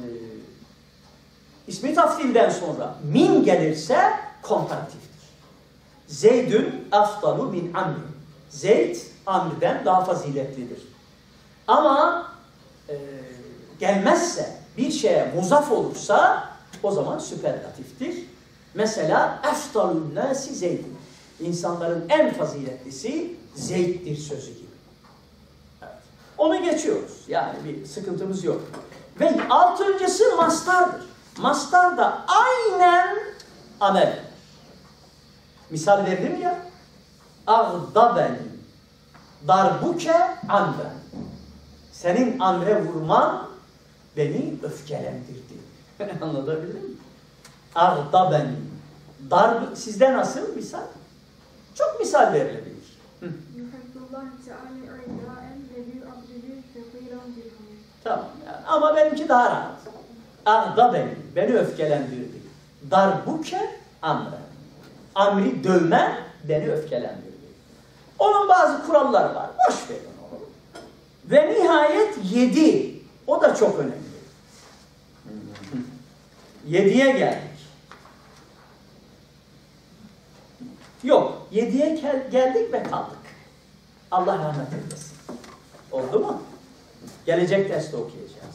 ismi taftilden sonra min gelirse komparatiftir. Zeydün eftalu min amr. Zeyd amrden daha faziletlidir. Ama e, gelmezse bir şeye muzaf olursa o zaman süperlatiftir. Mesela eftalun nasi Zeyd'in. İnsanların en faziletlisi Zeyd'dir sözü gibi. Evet. Onu geçiyoruz. Yani bir sıkıntımız yok. Ve altıncısı mastardır. Mastar da aynen amel. Misal verdim ya. Ağdaben darbuke amren. Senin amre vurman beni öfkelendirdi. Anlatabildim mi? Ağdaben. Darb, sizde nasıl misal? Çok misal verilebilir. Tamam. Yani. Ama benimki daha rahat. Ağdaben. Beni öfkelendirdi. Darbuke amre. Amri dövme beni öfkelendirdi. Onun bazı kuralları var. Boş verin onu. Ve nihayet yedi. O da çok önemli. Yediye geldik. Yok. Yediye gel geldik ve kaldık. Allah rahmet eylesin. Oldu mu? Gelecek derste okuyacağız.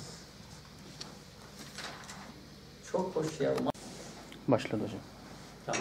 Çok hoş ya. Başladı hocam. Tamam.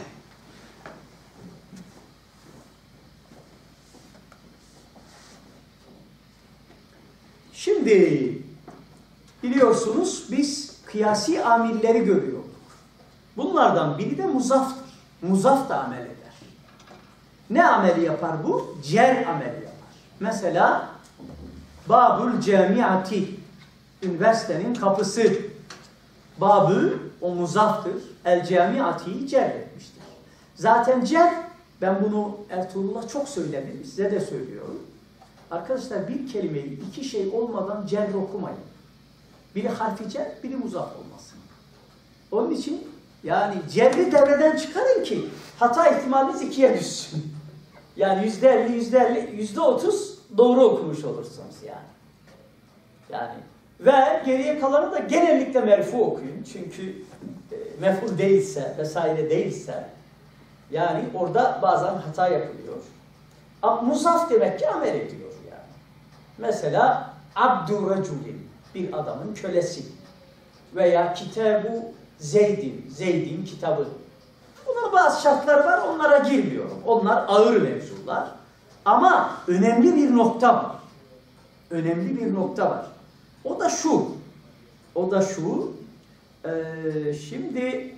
Şimdi biliyorsunuz biz kıyasi amilleri görüyorduk. Bunlardan biri de muzaftır. Muzaf da amel eder. Ne ameli yapar bu? Cer ameli yapar. Mesela Babul Camiati, üniversitenin kapısı. Babül o muzaftır. El Camiati'yi cer etmiştir. Zaten cer, ben bunu Ertuğrul'a çok söyledim, size de söylüyorum. Arkadaşlar bir kelimeyi iki şey olmadan cer okumayın. Biri harfi cer, biri muzaf olmasın. Onun için yani cerri devreden çıkarın ki hata ihtimaliniz ikiye düşsün. Yani yüzde elli, yüzde elli, yüzde otuz doğru okumuş olursunuz yani. Yani ve geriye kalanı da genellikle merfu okuyun. Çünkü e, mef'ul değilse vesaire değilse yani orada bazen hata yapılıyor. Ama muzaf demek ki amel ediyor yani. Mesela abdurraculin, bir adamın kölesi veya kitabu Zeydin, Zeydin kitabı. Bunun bazı şartları var, onlara girmiyorum. Onlar ağır mevzular. Ama önemli bir nokta var. Önemli bir nokta var. O da şu. O da şu. Ee, şimdi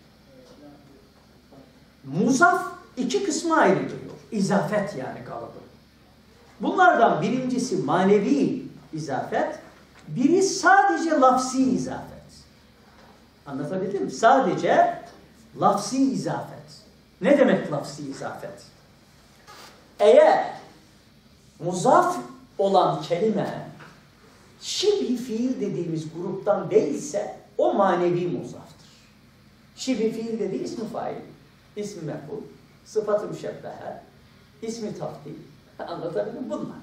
muzaf iki kısma ayrılıyor. İzafet yani kalıbı. Bunlardan birincisi manevi izafet. Biri sadece lafzi izafet. Anlatabildim mi? Sadece lafzi izafet. Ne demek lafzi izafet? Eğer muzaf olan kelime şibhi fiil dediğimiz gruptan değilse o manevi muzaftır. Şibhi fiil dediği ismi fail, ismi mef'ul, sıfat-ı müşebbehe, ismi tafdil. Anlatabildim mi? Bunlar.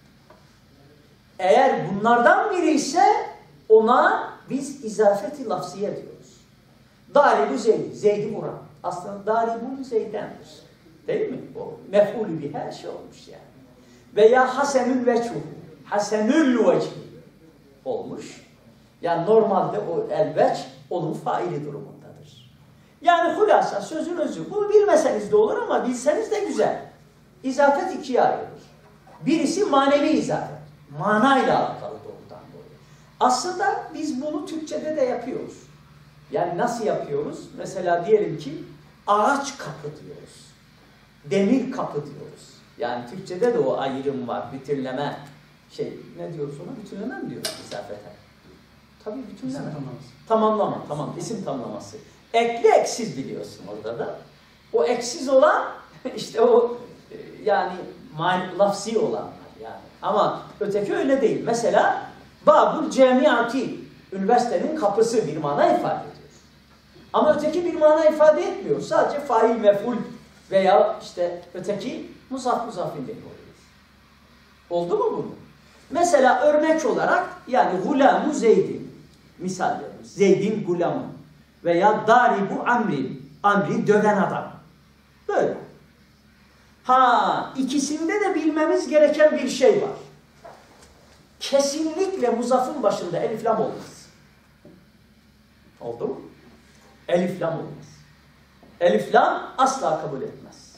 Eğer bunlardan biri ise ona biz izafeti lafziye diyoruz. Daribu Zeyd, Zeyd'i vuran. Aslında Daribu Zeyd'dendir. Değil mi? O mef'ulü bir her şey olmuş yani. Veya hasenül veçhu, hasenül vecih olmuş. Yani normalde o el-veç onun faili durumundadır. Yani hulasa sözün özü. Bunu bilmeseniz de olur ama bilseniz de güzel. İzafet ikiye ayrılır. Birisi manevi izafet. Manayla alakalı doğrudan doğruya. Aslında biz bunu Türkçe'de de yapıyoruz. Yani nasıl yapıyoruz? Mesela diyelim ki ağaç kapı diyoruz. Demir kapı diyoruz. Yani Türkçe'de de o ayrım var. Bütünleme. Şey ne diyoruz ona? Bütünleme mi diyoruz izafete? Tabii bütünleme. İsim tamlaması. Tamamlama. Tamam. İsim tamlaması. Ekli eksiz biliyorsun orada da. O eksiz olan işte o yani lafzi olanlar yani. Ama öteki öyle değil. Mesela Babul Cemiati, üniversitenin kapısı bir mana ifade ediyor. Ama öteki bir mana ifade etmiyor. Sadece fail, mef'ul veya işte öteki muzaf muzafin değil oluyor. Oldu mu bunu? Mesela örnek olarak yani gulamu Zeydin misal veriyoruz. Zeydin gulamı veya daribu amrin, amri döven adam. Böyle. Ha, ikisinde de bilmemiz gereken bir şey var. Kesinlikle muzafın başında elif lam olmaz. Oldu mu? Elif lam olmaz. Elif lam asla kabul etmez.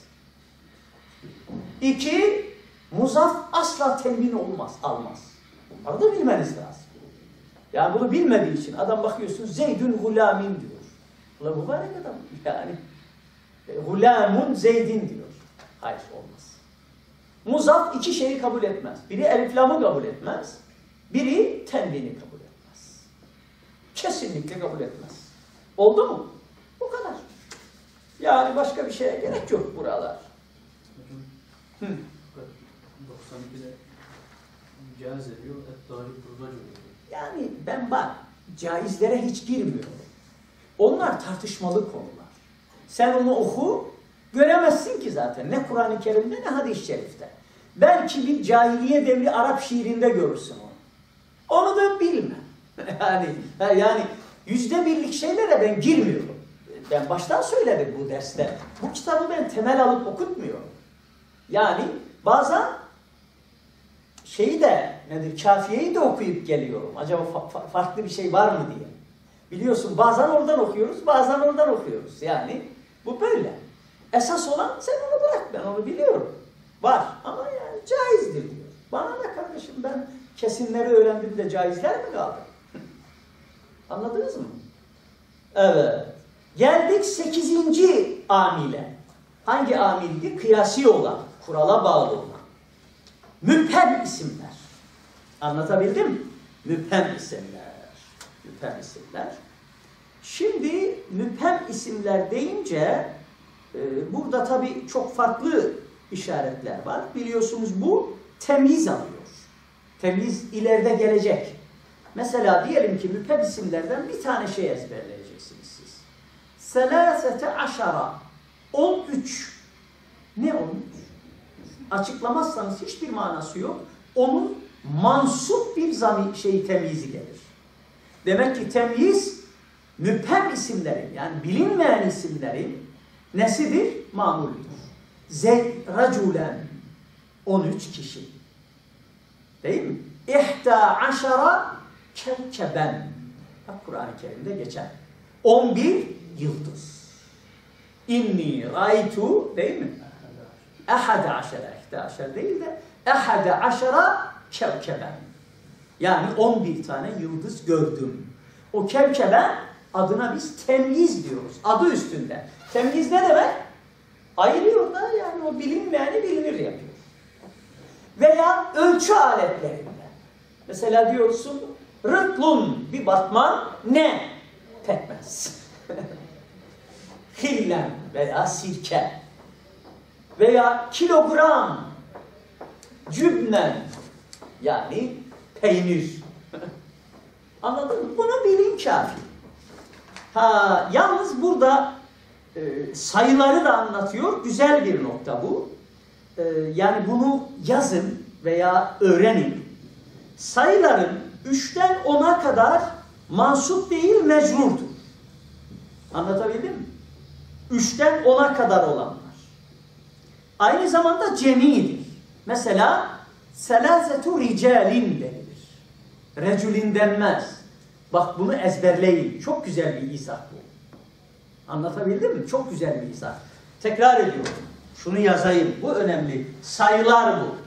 İki, muzaf asla temin olmaz, almaz. Bunları da bilmeniz lazım. Yani bunu bilmediği için adam bakıyorsun Zeydün gulamin diyor. Ulan mübarek adam yani. Gulamun Zeydin diyor. Hayır olmaz. Muzaf iki şeyi kabul etmez. Biri elif lamı kabul etmez. Biri tenvini kabul etmez. Kesinlikle kabul etmez. Oldu mu? Bu kadar. Yani başka bir şeye gerek yok buralar. Hı. doksan ikide caiz ediyor. Et-tarih burada görüyor. Yani ben bak caizlere hiç girmiyorum. Onlar tartışmalı konular. Sen onu oku, göremezsin ki zaten. Ne Kur'an-ı Kerim'de ne hadis-i şerifte. Belki bir cahiliye devri Arap şiirinde görürsün onu. Onu da bilme. yani yani yüzde birlik şeylere ben girmiyorum. Ben baştan söyledim bu derste. Bu kitabı ben temel alıp okutmuyorum. Yani bazen şeyi de nedir? Kafiyeyi de okuyup geliyorum. Acaba fa fa farklı bir şey var mı diye. Biliyorsun bazen oradan okuyoruz, bazen oradan okuyoruz. Yani bu böyle. Esas olan sen onu bırak. Ben onu biliyorum. Var ama yani caizdir diyor. Bana ne kardeşim ben kesinleri öğrendim de caizler mi kaldı? Anladınız mı? Evet. Geldik sekizinci amile. Hangi amildi? Kıyasi olan, kurala bağlı olan. Müphem isimler. Anlatabildim mi? Müphem isimler. Müphem isimler. Şimdi müphem isimler deyince e, burada tabii çok farklı işaretler var. Biliyorsunuz bu temyiz alıyor. Temyiz ileride gelecek. Mesela diyelim ki müphem isimlerden bir tane şey ezberleyeceksiniz siz. Selâsete aşara. on üç. Ne on üç? Açıklamazsanız hiçbir manası yok. Onun mansup bir zamir şey temyizi gelir. Demek ki temyiz müphem isimlerin yani bilinmeyen isimlerin nesidir? Mamulüdür. Zeyd raculen on üç kişi. Değil mi? İhta aşara kevkeben. Bak Kur'an-ı Kerim'de geçen. on bir yıldız. İnni raytu değil mi? Ehade aşara. İhta aşara değil de ehade aşara kevkeben. Yani on bir tane yıldız gördüm. O kevkeben adına biz temyiz diyoruz. Adı üstünde. Temyiz ne demek? Ayırıyor da yani o bilinmeyeni bilinir yapıyor. Veya ölçü aletlerinde. Mesela diyorsun rıtlun bir batman ne? Pekmez. Hillen veya sirke. Veya kilogram cübnen yani peynir. Anladın mı? Bunu bilin kafi. Ha, yalnız burada e, sayıları da anlatıyor. Güzel bir nokta bu. E, yani bunu yazın veya öğrenin. Sayıların üçten ona kadar mansup değil mecrurdur. Anlatabildim mi? Üçten ona kadar olanlar. Aynı zamanda cemidir. Mesela selasetu ricalin denilir. Reculin denmez. Bak bunu ezberleyin. Çok güzel bir izah bu. Anlatabildim mi? Çok güzel bir izah. Tekrar ediyorum. Şunu yazayım. Bu önemli. Sayılar bu.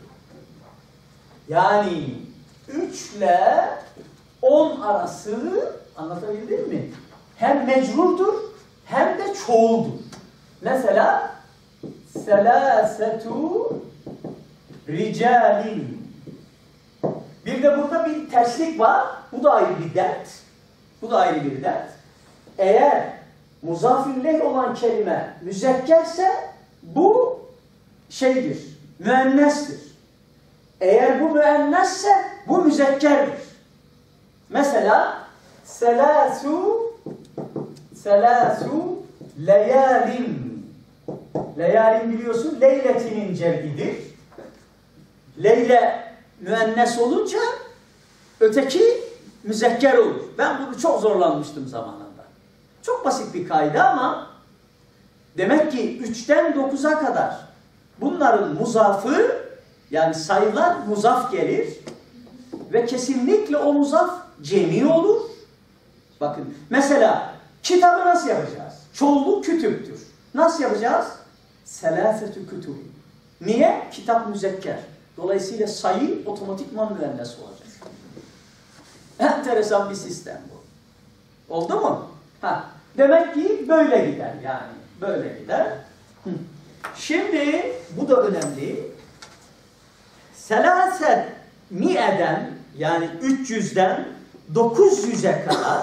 Yani üç ile on arası anlatabildim mi? Hem mecrurdur hem de çoğuldur. Mesela selasetu ricalin. Bir de burada bir terslik var. Bu da ayrı bir dert. Bu da ayrı bir dert. Eğer muzafirleh olan kelime müzekkerse bu şeydir, müennestir. Eğer bu müennesse bu müzekkerdir. Mesela selasu selasu leyalin. Leyalin biliyorsun leyletinin cem'idir. Leyle müennes olunca öteki müzekker olur. Ben bunu çok zorlanmıştım zamanında. Çok basit bir kaide ama demek ki üçten dokuza kadar bunların muzafı yani sayılar muzaf gelir ve kesinlikle o muzaf cemi olur. Bakın mesela kitabı nasıl yapacağız? Çoğuluk kütüptür. Nasıl yapacağız? Selâfetü kütüb. Niye? Kitap müzekker. Dolayısıyla sayı otomatikman müennes olacak. Enteresan bir sistem bu. Oldu mu? Ha. Demek ki böyle gider yani. Böyle gider. Hı. Şimdi bu da önemli. Selaset mi'eden yani üç yüzden dokuz yüze kadar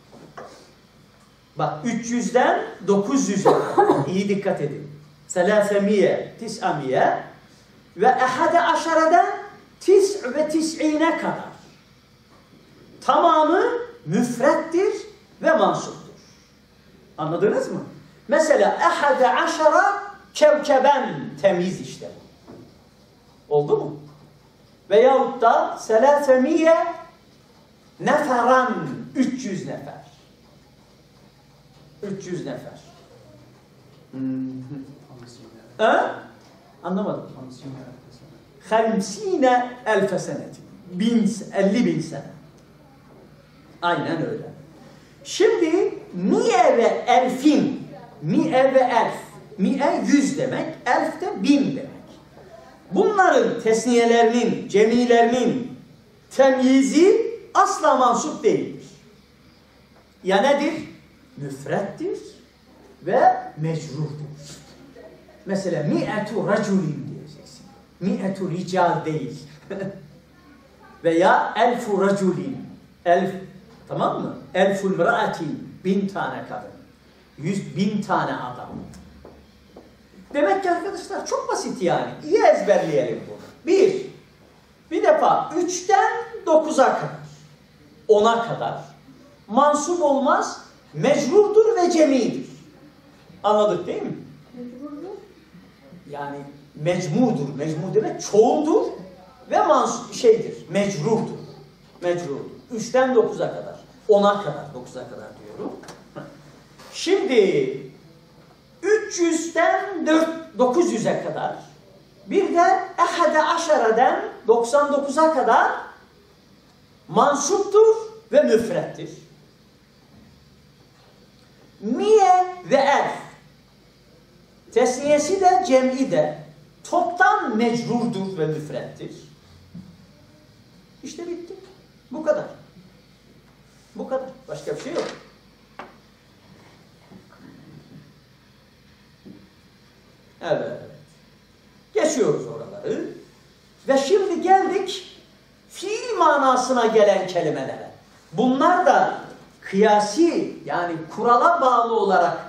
bak üç yüzden dokuz yüze kadar iyi dikkat edin. Selasemiye, tis'amiye ve ehade aşareden tis ve tis'ine kadar. Tamamı müfrettir ve mansuptur. Anladınız mı? Mesela ehade aşara kevkeben temiz işte bu. Oldu mu? Veyahut da selasemiye neferan üç yüz nefer. üç yüz nefer. Hmm. Ha? Anlamadım. Hamsine elfe seneti. elli bin sene. Aynen öyle. Şimdi mi'e ve elfin, mi'e ve elf, mi'e yüz demek, elf de bin demek. Bunların tesniyelerinin, cemilerinin temyizi asla mansup değildir. Ya nedir? Müfrettir ve mecrurdur. Mesela mi'etu raculin diyeceksin. Mi'etu rical değil. Veya elfu raculin. Elf, tamam mı? Elful mraatin. Bin tane kadın. Yüz bin tane adam. Demek ki arkadaşlar çok basit yani. İyi ezberleyelim bunu. Bir, bir defa üçten dokuza kadar, ona kadar mansup olmaz, mecrurdur ve cemidir. Anladık değil mi? Mecburdur. Yani mecmudur. Mecmur demek çoğuldur ve mans şeydir, mecrurdur. Mecrurdur. üçten dokuza kadar. ona kadar, dokuza kadar diyorum. Şimdi üç yüzden dokuz yüze kadar, bir de ehade aşereden doksan dokuza kadar mansuptur ve müfrettir. Miye ve elf, tesniyesi de cem'i de toptan mecrurdur ve müfrettir. İşte bitti. Bu kadar. Bu kadar. Başka bir şey yok. Evet. Geçiyoruz oraları. Ve şimdi geldik fiil manasına gelen kelimelere. Bunlar da kıyasi, yani kurala bağlı olarak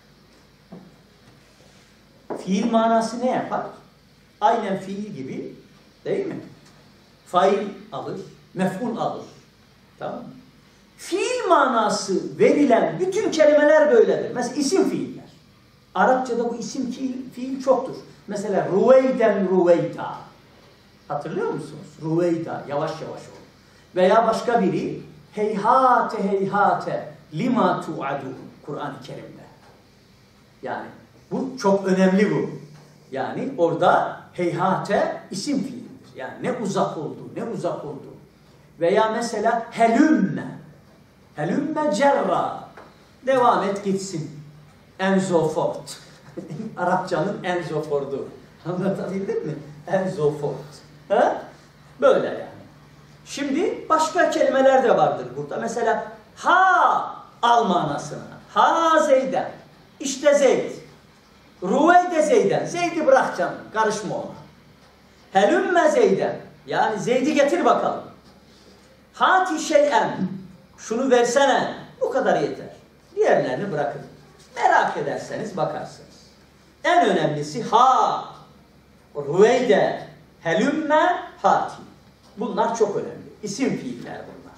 fiil manası ne yapar? Aynen fiil gibi, değil mi? Fail alır, mef'ul alır. Tamam mı? Fiil manası verilen bütün kelimeler böyledir. Mesela isim fiiller. Arapçada bu isim fiil, fiil çoktur. Mesela ruveyden ruveyta. Hatırlıyor musunuz? Ruveyta, yavaş yavaş olur. Veya başka biri heyhate heyhate lima tu'adun, Kur'an-ı Kerim'de. Yani bu çok önemli bu. Yani orada heyhate isim fiildir. Yani ne uzak oldu, ne uzak oldu. Veya mesela helümme. Helümme cerra. Devam et gitsin. Enzofort. Arapçanın enzofordu. Anlatabildim mi? Enzofort. Ha? Böyle yani. Şimdi başka kelimeler de vardır burada. Mesela ha al manasına. Ha Zeyden. İşte Zeyd. Ruveyde Zeyden. Zeyd'i bırak canım. Karışma ona. Helümme Zeyden. Yani Zeyd'i getir bakalım. Hati şey'en. Şunu versene. Bu kadar yeter. Diğerlerini bırakın. Merak ederseniz bakarsınız. En önemlisi ha. Ruveyde. Helümme hati. Bunlar çok önemli. İsim fiiller bunlar.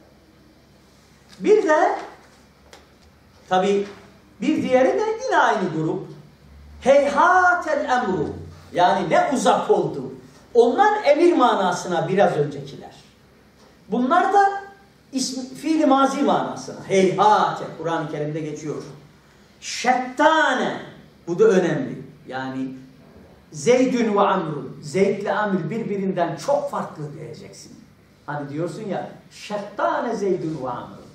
Bir de tabi bir diğeri de yine aynı grup. Heyhatel emru. Yani ne uzak oldu. Onlar emir manasına biraz öncekiler. Bunlar da ismi, fiil-i mazi manasına. Heyhate. Kur'an-ı Kerim'de geçiyor. Şettane. Bu da önemli. Yani Zeydün ve Amrun. Zeyd ile Amr birbirinden çok farklı diyeceksin. Hani diyorsun ya şettane Zeydün ve Amrun.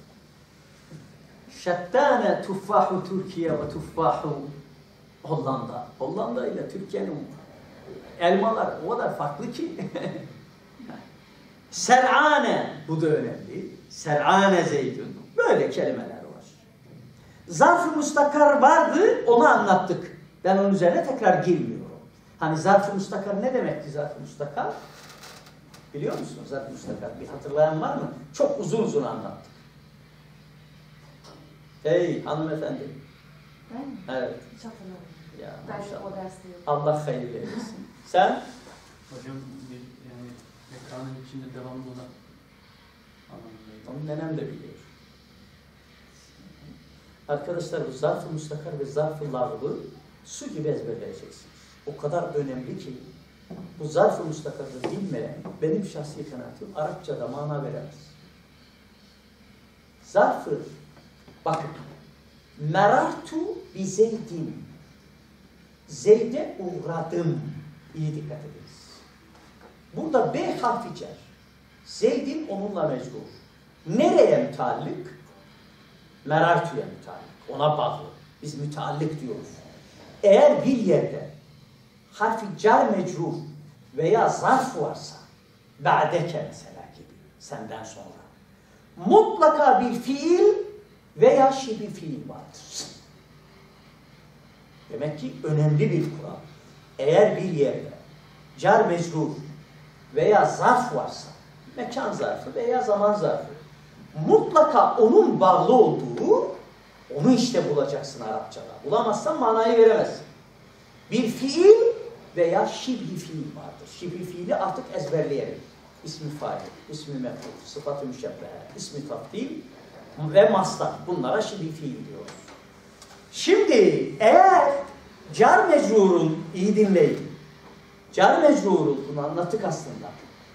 Şettane tuffahu Türkiye ve tuffahu Hollanda. Hollanda ile Türkiye'nin elmalar o kadar farklı ki. Ser'ane. Bu da önemli. Ser'ane Zeydün. Böyle kelimeler var. Zarf-ı mustakar vardı. Onu anlattık. Ben onun üzerine tekrar girmiyorum. Hani zarf-ı mustakar ne demekti zarf-ı mustakar? Biliyor musunuz zarf-ı mustakar? Bir hatırlayan var mı? Çok uzun uzun anlattık. Hey hanımefendi. Ben mi? Evet. Hiç hatırlamıyorum. Ya, Belki maşallah. o derste yok. Allah hayır eylesin. Sen? Hocam bir yani ekranın içinde devamlı olan anlamındaydı. Onu nenem de biliyor. Arkadaşlar bu zarf-ı mustakar ve zarf-ı lağvı su gibi ezberleyeceksiniz. O kadar önemli ki bu zarf-ı mustakarı bilmeyen benim şahsi kanaatim Arapçada mana veremez. Zarfı bakın merartu bi zeydin, Zeyd'e uğradım. İyi dikkat ediniz. Burada B harfi cer. Zeyd'in onunla mecbur. Nereye müteallık? Merartu'ya müteallık. Ona bağlı. Biz müteallık diyoruz. Eğer bir yerde harfi car mecrur veya zarf varsa ba'deke mesela gibi senden sonra mutlaka bir fiil veya şibi fiil vardır. Demek ki önemli bir kural. Eğer bir yerde car mecrur veya zarf varsa mekan zarfı veya zaman zarfı mutlaka onun bağlı olduğu onu işte bulacaksın Arapçada. Bulamazsan manayı veremezsin. Bir fiil veya şibhi fiil vardır. Şibhi fiili artık ezberleyelim. İsmi fail, ismi mef'ul, sıfat-ı müşebbehe, ismi tafdil ve mastar. Bunlara şibhi fiil diyoruz. Şimdi eğer car mecrurun, iyi dinleyin. Car mecrurun, bunu anlattık aslında.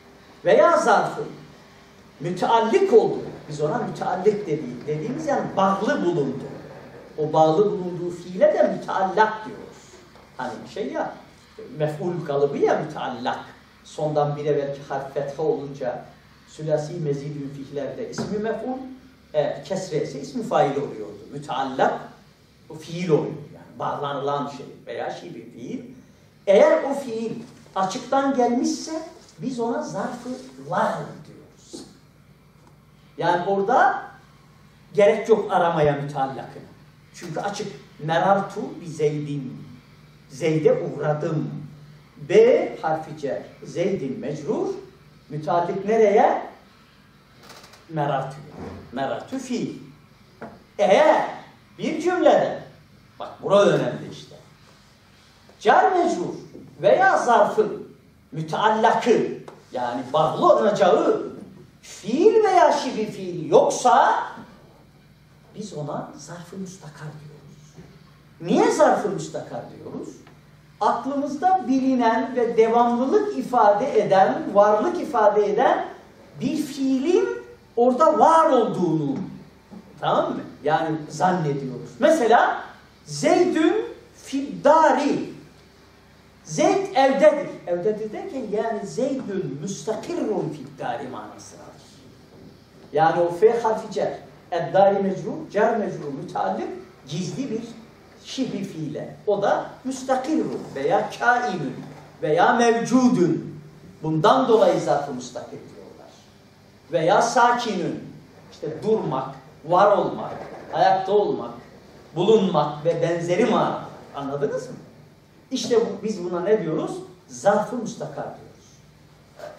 veya zarfın müteallik olduğu, biz ona müteallik dediği, dediğimiz yani bağlı bulundu. O bağlı bulunduğu fiile de müteallak diyoruz. Hani şey ya, mef'ul kalıbı ya müteallak. Sondan bir evvelki harf fetha olunca sülasi mezidü fiillerde ismi mef'ul, e, kesre ise ismi fail oluyordu. Müteallak o fiil oluyor yani bağlanılan şey veya şey bir fiil. Eğer o fiil açıktan gelmişse biz ona zarf-ı var diyoruz. Yani orada gerek yok aramaya müteallakını. Çünkü açık. Merartu bi zeydin. Zeyde uğradım. B harfi cer. Zeydin mecrur. Müteallik nereye? Merartu. Merartu fiil. Eğer bir cümlede, bak burada önemli işte, cer mecrur veya zarfın müteallakı yani bağlı olacağı fiil veya şibi fiil yoksa biz ona zarf-ı müstakar diyoruz. Niye zarf-ı müstakar diyoruz? Aklımızda bilinen ve devamlılık ifade eden, varlık ifade eden bir fiilin orada var olduğunu, tamam mı? Yani zannediyoruz. Mesela Zeydün fiddari. Zeyd evdedir. Evdedir derken yani Zeydün müstakirrun fiddari manasını alır. Yani o fe harfi cer. Eddari mecrur, cer mecrur müteallik gizli bir şibi fiile. O da müstakirrun veya kainun veya mevcudun. Bundan dolayı zarf-ı müstakir diyorlar. Veya sakinun. İşte durmak, var olmak, ayakta olmak, bulunmak ve benzeri mana. Anladınız mı? İşte bu, biz buna ne diyoruz? Zarf-ı müstakar diyoruz. Evet.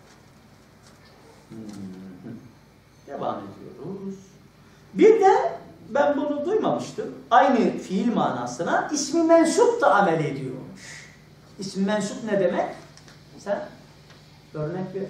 Hmm. Devam ediyoruz. Bir de ben bunu duymamıştım. Aynı fiil manasına ismi mensup da amel ediyormuş. İsmi mensup ne demek? Sen örnek ver.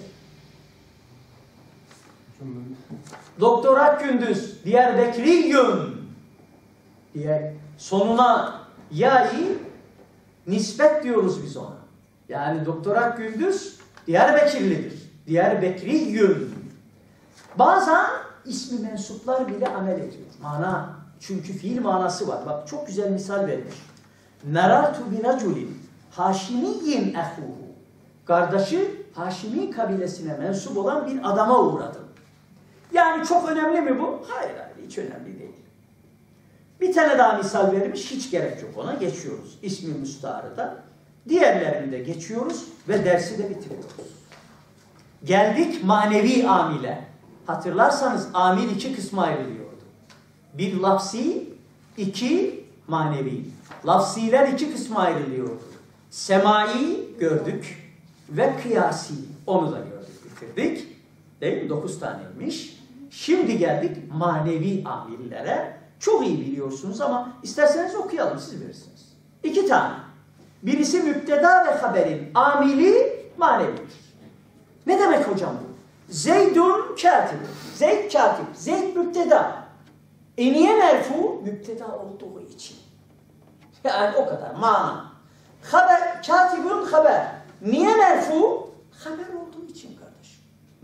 Doktor Akgündüz Diyarbekiriyün diye sonuna ya'yı nispet diyoruz biz ona. Yani Doktor Akgündüz Diyarbakırlıdır. Diyarbekiriyün. Bazen ismi mensuplar bile amel ediyor. Mana. Çünkü fiil manası var. Bak çok güzel misal vermiş. Merartu bi raculin haşimiyyin ehuhu. Kardeşi Haşimi kabilesine mensup olan bir adama uğradım. Yani çok önemli mi bu? Hayır, hayır, hiç önemli değil. Bir tane daha misal vermiş, hiç gerek yok ona, geçiyoruz. İsmi müstaharıda. Diğerlerinde geçiyoruz ve dersi de bitiriyoruz. Geldik manevi amile. Hatırlarsanız amil iki kısma ayrılıyordu. Bir lafsi, iki manevi. Lafsiler iki kısma ayrılıyordu. Semai gördük ve kıyasi, onu da gördük, bitirdik. Değil mi? Dokuz taneymiş. Şimdi geldik manevi amillere. Çok iyi biliyorsunuz ama isterseniz okuyalım, siz verirsiniz. İki tane. Birisi müpteda ve haberin amili manevidir. Ne demek hocam bu? Zeydun katib. Zeyd katib. Zeyd müpteda. E niye merfu? Müpteda olduğu için. Yani o kadar mana. Haber, katibun haber. Niye merfu? Haber olduğu için kardeşim.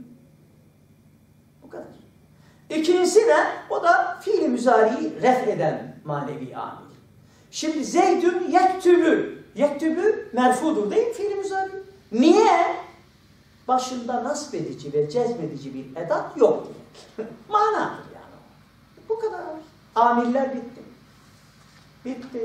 O kadar. İkincisi de o da fiil-i müzariyi ref eden manevi amil. Şimdi Zeydün yektübü. Yektübü merfudur değil mi fiil-i müzari? Niye? Başında nasb edici ve cezmedici bir edat yok diye. Manadır yani. Bu kadar. Amiller bitti. Bitti.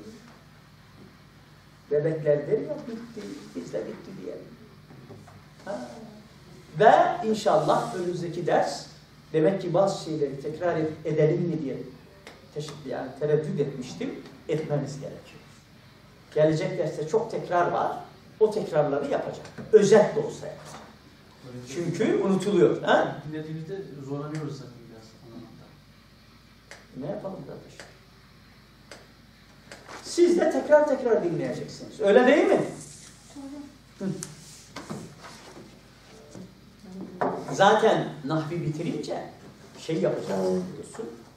Bebekler der ya bitti. Biz de bitti diyelim. Ha. Ve inşallah önümüzdeki ders demek ki bazı şeyleri tekrar edelim mi diye yani tereddüt etmiştim. Etmemiz gerekiyor. Gelecek derste çok tekrar var. O tekrarları yapacak. Özet de olsa yapacak. Çünkü unutuluyor. Ha? Dinlediğimizde zorlanıyoruz zaten biraz anlamakta. Ne yapalım kardeşim? Siz de tekrar tekrar dinleyeceksiniz. Öyle değil mi? Hı. Zaten nahvi bitirince şey yapacağız biliyorsun.